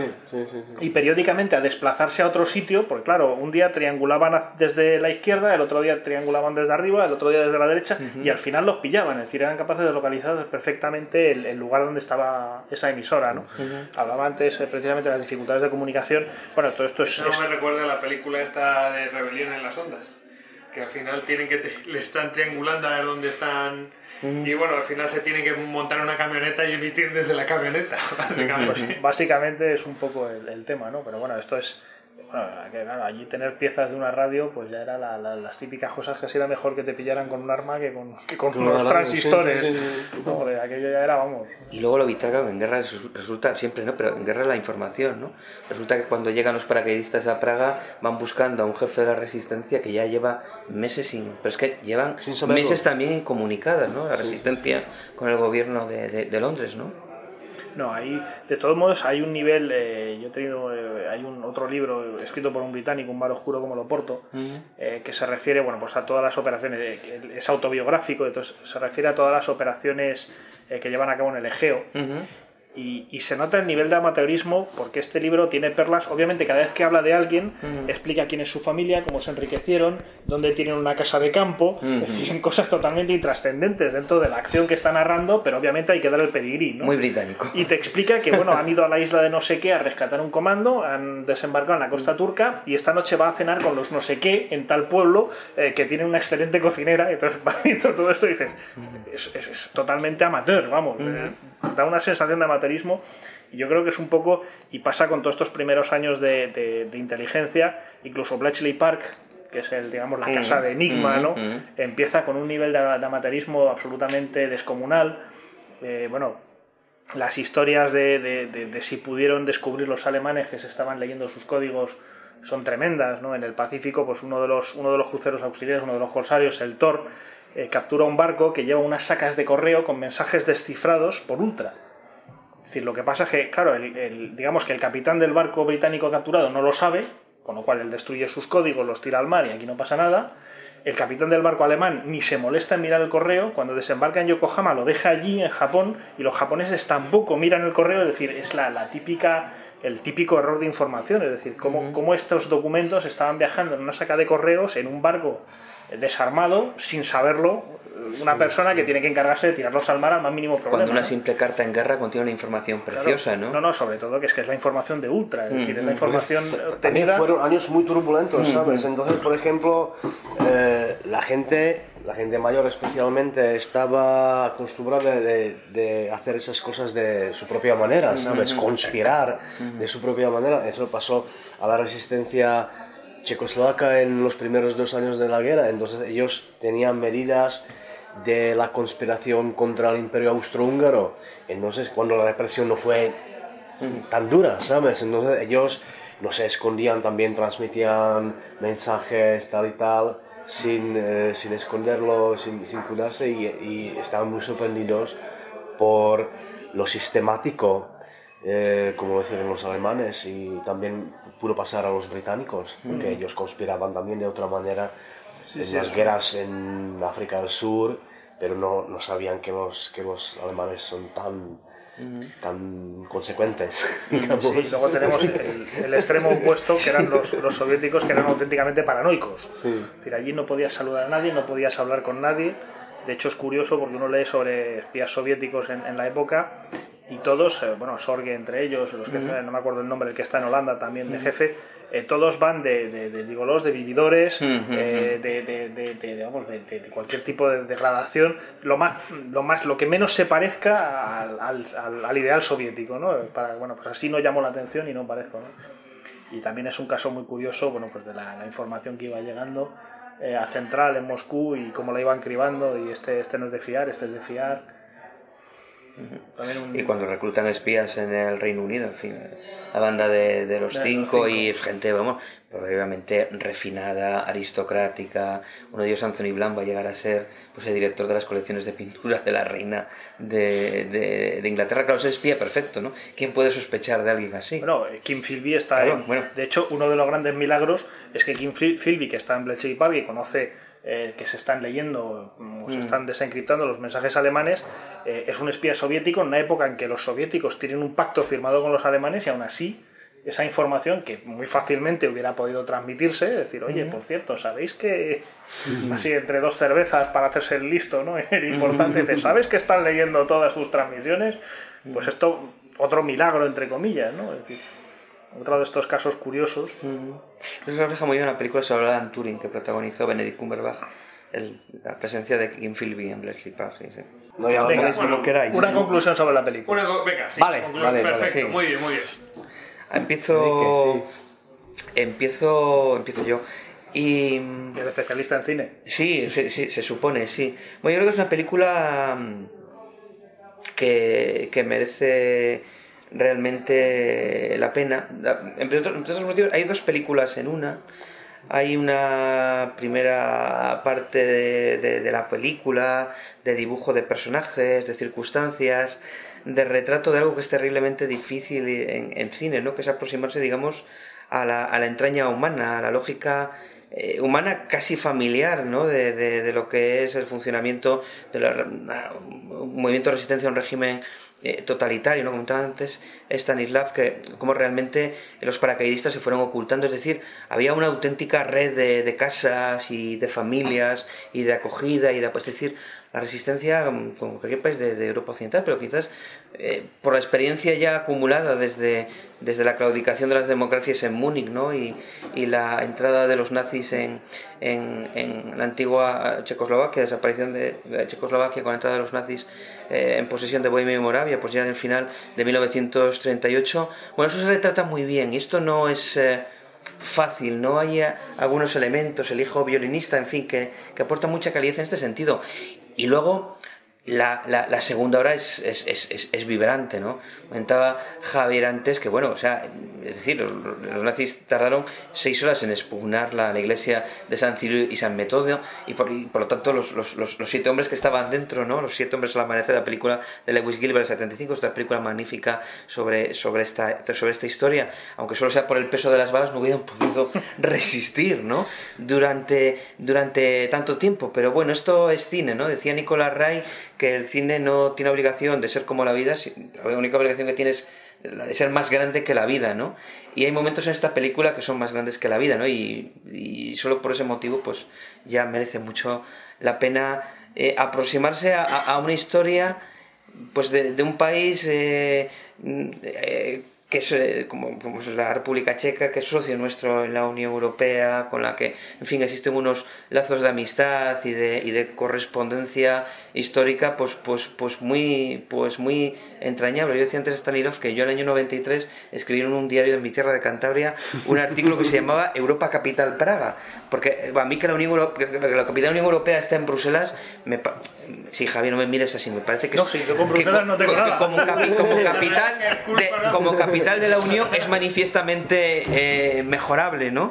y periódicamente a desplazarse a otro sitio, porque claro, un día triangulaban desde la izquierda, el otro día triangulaban desde arriba, el otro día desde la derecha, y al final los pillaban, es decir, eran capaces de localizar perfectamente el lugar donde estaba esa emisora, ¿no? Hablaba antes precisamente de las dificultades de comunicación. Bueno, todo esto me recuerda a la película esta de Rebelión en las Ondas, que al final le están triangulando a ver dónde están, y bueno, al final se tienen que montar una camioneta y emitir desde la camioneta, básicamente. Pues, básicamente es un poco el tema, ¿no? Pero bueno, esto es... Bueno, que, claro, allí tener piezas de una radio pues ya era las típicas cosas que así era mejor que te pillaran con un arma que con unos transistores. Sí. No, aquello ya era, vamos. Y luego lo vital, claro, en guerra resulta siempre, ¿no? Pero en guerra la información, ¿no? Resulta que cuando llegan los paracaidistas a Praga van buscando a un jefe de la resistencia que ya lleva meses pero es que llevan meses también incomunicadas, ¿no? La resistencia con el gobierno de Londres, ¿no? No, ahí, de todos modos, hay un nivel. Yo he tenido. Hay otro libro escrito por un británico, Un mar oscuro como Loporto, que se refiere, bueno, pues a todas las operaciones. Es autobiográfico, entonces se refiere a todas las operaciones que llevan a cabo en el Egeo. Y se nota el nivel de amateurismo, porque este libro tiene perlas. Obviamente, cada vez que habla de alguien, explica quién es su familia, cómo se enriquecieron, dónde tienen una casa de campo. Son cosas totalmente intrascendentes dentro de la acción que está narrando, pero obviamente hay que dar el pedigrí, ¿no? Muy británico. Y te explica que, bueno, han ido a la isla de no sé qué a rescatar un comando, han desembarcado en la costa turca y esta noche va a cenar con los no sé qué en tal pueblo que tiene una excelente cocinera. Entonces, va viendo todo esto y dices, es totalmente amateur, vamos. Da una sensación de amateurismo, y yo creo que es un poco, y pasa con todos estos primeros años de inteligencia. Incluso Bletchley Park, que es digamos la casa de Enigma, ¿no? Empieza con un nivel de amateurismo absolutamente descomunal. Bueno, las historias de si pudieron descubrir los alemanes que se estaban leyendo sus códigos son tremendas, ¿no? En el Pacífico, pues uno de los cruceros auxiliares, uno de los corsarios, el Thor, captura un barco que lleva unas sacas de correo con mensajes descifrados por ultra. Es decir, lo que pasa es que, claro, digamos que el capitán del barco británico capturado no lo sabe, con lo cual él destruye sus códigos, los tira al mar y aquí no pasa nada. El capitán del barco alemán ni se molesta en mirar el correo. Cuando desembarca en Yokohama lo deja allí en Japón, y los japoneses tampoco miran el correo. Es decir, es el típico error de información. Es decir, cómo estos documentos estaban viajando en una saca de correos en un barco desarmado, sin saberlo, una persona que tiene que encargarse de tirarlos al mar al más mínimo problema. Cuando una simple carta en guerra contiene una información preciosa, claro, ¿no? Sobre todo que es la información de ultra, es decir, es la información obtenida. También fueron años muy turbulentos, ¿sabes? Entonces, por ejemplo, la gente mayor especialmente estaba acostumbrada de hacer esas cosas de su propia manera, ¿sabes? Conspirar de su propia manera. Eso pasó a la resistencia checoslovaca en los primeros 2 años de la guerra. Entonces ellos tenían medidas de la conspiración contra el Imperio Austrohúngaro. Entonces, cuando la represión no fue tan dura, ¿sabes? Entonces ellos no se escondían, también transmitían mensajes tal y tal, sin esconderlo, sin cuidarse, y estaban muy sorprendidos por lo sistemático, como decían los alemanes, y también pudo pasar a los británicos, porque ellos conspiraban también de otra manera en las guerras en África del Sur, pero no sabían que los alemanes son tan consecuentes, digamos. Sí, luego tenemos el extremo opuesto, que eran los soviéticos, que eran auténticamente paranoicos. Es decir, allí no podías saludar a nadie, no podías hablar con nadie. De hecho, es curioso porque uno lee sobre espías soviéticos en la época, y todos, Sorge entre ellos, los que no me acuerdo el nombre, el que está en Holanda también de jefe, todos van de gigolos, de vividores, de cualquier tipo de degradación, lo que menos se parezca al ideal soviético, ¿no? Pues así no llamo la atención y no parezco, ¿no? Y también es un caso muy curioso, pues de la información que iba llegando a Central en Moscú, y cómo la iban cribando, y este no es de fiar, este es de fiar. Y cuando reclutan espías en el Reino Unido, en fin, la banda de los cinco, y gente, probablemente refinada, aristocrática. Uno de ellos, Anthony Blunt, va a llegar a ser pues el director de las colecciones de pinturas de la reina de Inglaterra. Claro, es espía perfecto, ¿no? ¿Quién puede sospechar de alguien así? Bueno, Kim Philby está De hecho, uno de los grandes milagros es que Kim Philby, que está en Bletchley Park y conoce que se están leyendo o se están desencriptando los mensajes alemanes, es un espía soviético en una época en que los soviéticos tienen un pacto firmado con los alemanes y aún así esa información que muy fácilmente hubiera podido transmitirse, decir, oye, por cierto, ¿sabéis que así entre dos cervezas para hacerse el listo, ¿no? Era importante, dice, ¿sabes que están leyendo todas sus transmisiones? Pues esto, otro milagro entre comillas, ¿no? Es decir, otro de estos casos curiosos. Eso refleja muy bien la película sobre Alan Turing que protagonizó Benedict Cumberbatch, la presencia de Kim Philby en Bletchley Park. Sí. No, ya lo Venga, tenéis como queráis. Una conclusión sobre la película. Venga, sí. Vale, Perfecto, vale. Sí. muy bien. Empiezo yo. Y El especialista en cine. sí, se supone, sí. Bueno, yo creo que es una película que merece realmente la pena. Entre otros motivos, hay dos películas en una. Hay una primera parte de la película, de dibujo de personajes, de circunstancias, de retrato de algo que es terriblemente difícil en cine, ¿no? Que es aproximarse, digamos, a la entraña humana, a la lógica humana casi familiar, ¿no? De lo que es el funcionamiento de un movimiento de resistencia a un régimen totalitario, ¿no? Comentaba antes Stanislav que como realmente los paracaidistas se fueron ocultando, es decir, había una auténtica red de casas y de familias y de acogida y es decir, la resistencia como cualquier país de Europa Occidental, pero quizás por la experiencia ya acumulada desde la claudicación de las democracias en Múnich, ¿no? y la entrada de los nazis en la antigua Checoslovaquia, la desaparición de Checoslovaquia con la entrada de los nazis en posesión de Bohemia y Moravia, pues ya en el final de 1938. Bueno, eso se retrata muy bien, y esto no es fácil, no hay algunos elementos, el hijo violinista, en fin, que aporta mucha calidad en este sentido. Y luego la segunda hora es vibrante, ¿no? Comentaba Javier antes que, bueno, o sea, es decir, los nazis tardaron 6 horas en expugnar la iglesia de San Cirilo y San Metodio, y por lo tanto los 7 hombres que estaban dentro, ¿no? Los 7 hombres al amanecer, la película de Lewis Gilbert del 75, esta película magnífica sobre esta historia, aunque solo sea por el peso de las balas, no hubieran podido resistir, ¿no? Durante tanto tiempo. Pero bueno, esto es cine, ¿no? Decía Nicolás Ray que el cine no tiene obligación de ser como la vida, la única obligación que tiene es la de ser más grande que la vida, ¿no? Y hay momentos en esta película que son más grandes que la vida, ¿no? Y solo por ese motivo pues ya merece mucho la pena aproximarse a una historia pues de un país que es como la República Checa, que es socio nuestro en la Unión Europea, con la que, en fin, existen unos lazos de amistad y de correspondencia histórica, pues muy entrañable. Yo decía antes a Stanislav que yo en el año 93 escribí en un diario de mi tierra de Cantabria un artículo que se llamaba Europa Capital Praga, porque a mí que la capital de la Unión Europea está en Bruselas, sí, Javier, no me mires así, me parece que no, sí, yo con Bruselas no tengo nada. Como capital de la Unión es manifiestamente mejorable, ¿no?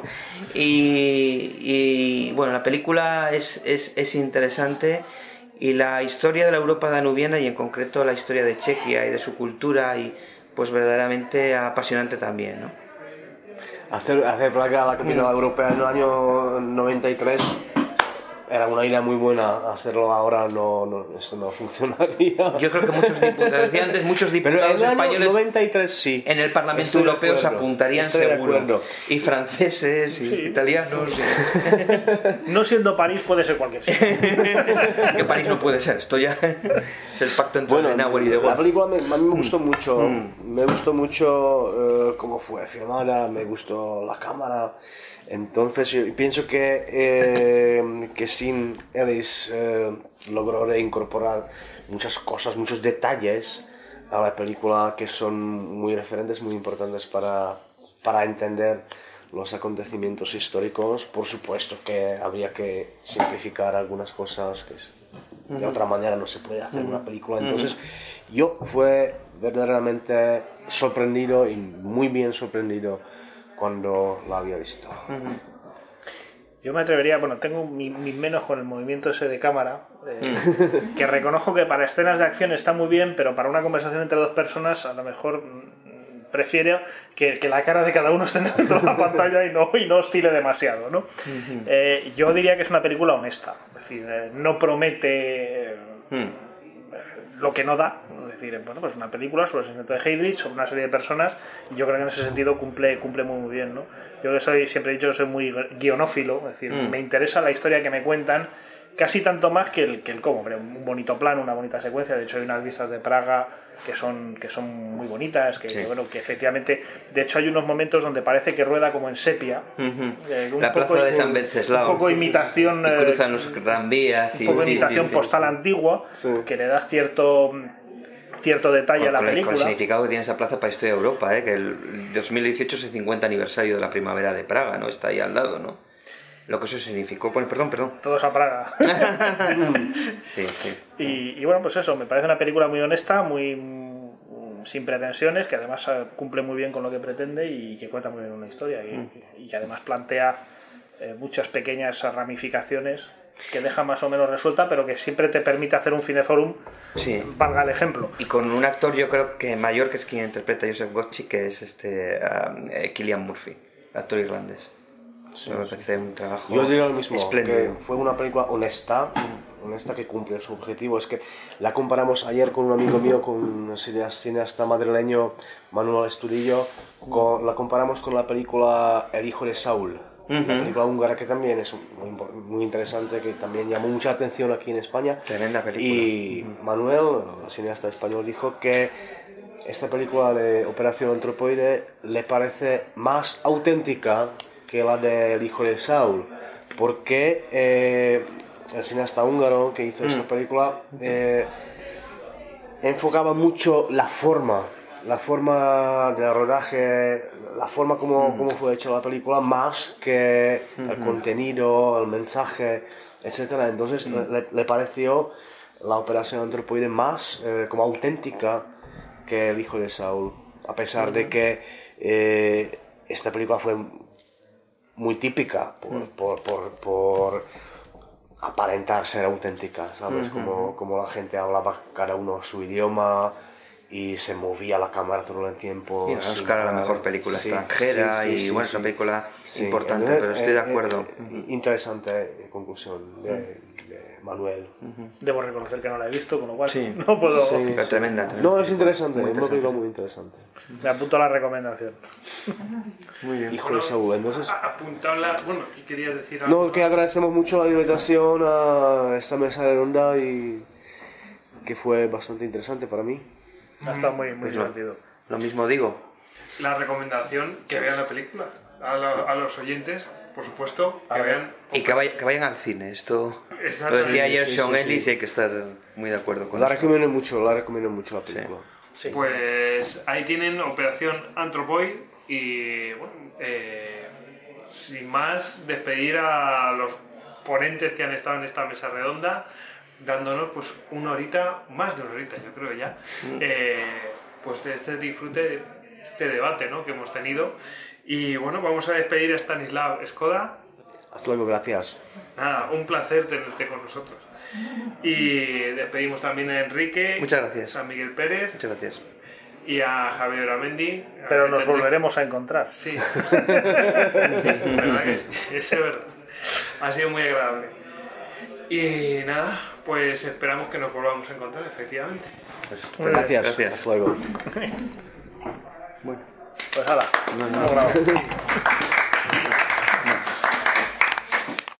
Y bueno, la película es interesante, y la historia de la Europa danubiana, y en concreto la historia de Chequia y de su cultura, y pues verdaderamente apasionante también, ¿no? Hacer Praga la capital europea en el año 93 era una idea muy buena. Hacerlo ahora esto no funcionaría. Yo creo que muchos diputados Pero en el año españoles 93 sí. en el Parlamento Europeo se apuntarían seguro. Y franceses, y italianos. No siendo París puede ser cualquier sitio. Que París no puede ser, esto ya es el pacto entre Adenauer y De Gaulle. La película a mí me gustó mucho. Me gustó mucho cómo fue filmada, me gustó la cámara. Entonces yo pienso que Sin Ellis logró reincorporar muchas cosas, muchos detalles a la película que son muy referentes, muy importantes para entender los acontecimientos históricos. Por supuesto que habría que simplificar algunas cosas que de otra manera no se puede hacer una película. Entonces yo fui verdaderamente sorprendido, y muy bien sorprendido, cuando la había visto. Yo me atrevería, bueno, tengo mis menos con el movimiento ese de cámara, que reconozco que para escenas de acción está muy bien, pero para una conversación entre dos personas a lo mejor prefiero que la cara de cada uno esté dentro de la pantalla y no oscile demasiado, ¿no? Yo diría que es una película honesta, es decir, no promete lo que no da. Es decir, bueno, pues una película sobre el asesinato de Heydrich, sobre una serie de personas, y yo creo que en ese sentido cumple muy bien, ¿no? Yo que siempre he dicho que soy muy guionófilo, es decir, me interesa la historia que me cuentan, casi tanto más que el cómo. Hombre, un bonito plano, una bonita secuencia. De hecho hay unas vistas de Praga que son muy bonitas, que bueno, que efectivamente, de hecho hay unos momentos donde parece que rueda como en sepia, la plaza de San Venceslao, un poco imitación, y cruzan los tranvías, un poco imitación postal antigua, que le da cierto detalle a la película. Con el significado que tiene esa plaza para la historia de Europa, que el 2018 es el 50 aniversario de la primavera de Praga, ¿no? Está ahí al lado, ¿no? Lo que eso significó. Bueno, perdón. Todos a Praga. Sí. Y bueno, pues eso, me parece una película muy honesta, muy sin pretensiones, que además cumple muy bien con lo que pretende y que cuenta muy bien una historia y que además plantea muchas pequeñas ramificaciones que deja más o menos resuelta, pero que siempre te permite hacer un cineforum, valga el ejemplo. Y con un actor, yo creo que mayor, que es quien interpreta a Joseph Gotchi, que es Cillian Murphy, actor irlandés. Me parece un trabajo yo diría lo mismo, espléndido. que fue una película honesta que cumple su objetivo. Es que la comparamos ayer con un amigo mío, con un cineasta madrileño, Manuel Estudillo, la comparamos con la película El hijo de Saúl, la película húngara, que también es muy interesante, que también llamó mucha atención aquí en España. Tremenda película. Y Manuel, el cineasta español, dijo que esta película de Operación Antropoide le parece más auténtica que la del hijo de Saúl, porque el cineasta húngaro que hizo esta película enfocaba mucho la forma del rodaje, la forma como fue hecha la película, más que el contenido, el mensaje, etcétera. Entonces le pareció la Operación Antropoide más como auténtica que el hijo de Saúl, a pesar de que esta película fue muy típica por aparentar ser auténtica, ¿sabes? Como la gente hablaba cada uno su idioma y se movía la cámara todo el tiempo. Y Oscar a la mejor película extranjera y bueno, es una película importante, pero estoy de acuerdo. Interesante conclusión de Manuel. Debo reconocer que no la he visto, con lo cual no puedo... Pero tremenda. No, es interesante, es una película muy interesante. Me apunto a la recomendación. Muy bien. Hijo de Saúl, entonces... Apuntarla... Bueno, ¿qué querías decir? Algo? No, que agradecemos mucho la invitación a esta mesa redonda y que fue bastante interesante para mí. Ha estado muy divertido. Lo mismo digo. La recomendación, que vean la película. A los oyentes, por supuesto, que vean... Y que vayan al cine. Esto lo decía ayer Sean Ellis y hay que estar muy de acuerdo con la eso. recomiendo mucho la película. Sí. Pues ahí tienen Operación Anthropoid y bueno, sin más, despedir a los ponentes que han estado en esta mesa redonda, dándonos pues más de una horita, yo creo ya, pues de este disfrute, este debate, ¿no?, que hemos tenido. Y bueno, vamos a despedir a Stanislav Skoda. Hasta luego, gracias. Nada, un placer tenerte con nosotros. Y despedimos también a Enrique. Muchas gracias. A Miguel Pérez. Muchas gracias. Y a Javier Oramendi. Pero nos volveremos a encontrar. Sí. Verdad que sí, es verdad. Ha sido muy agradable. Y nada, pues esperamos que nos volvamos a encontrar, efectivamente. Pues, gracias. Hasta luego. Bueno. Pues hala. No.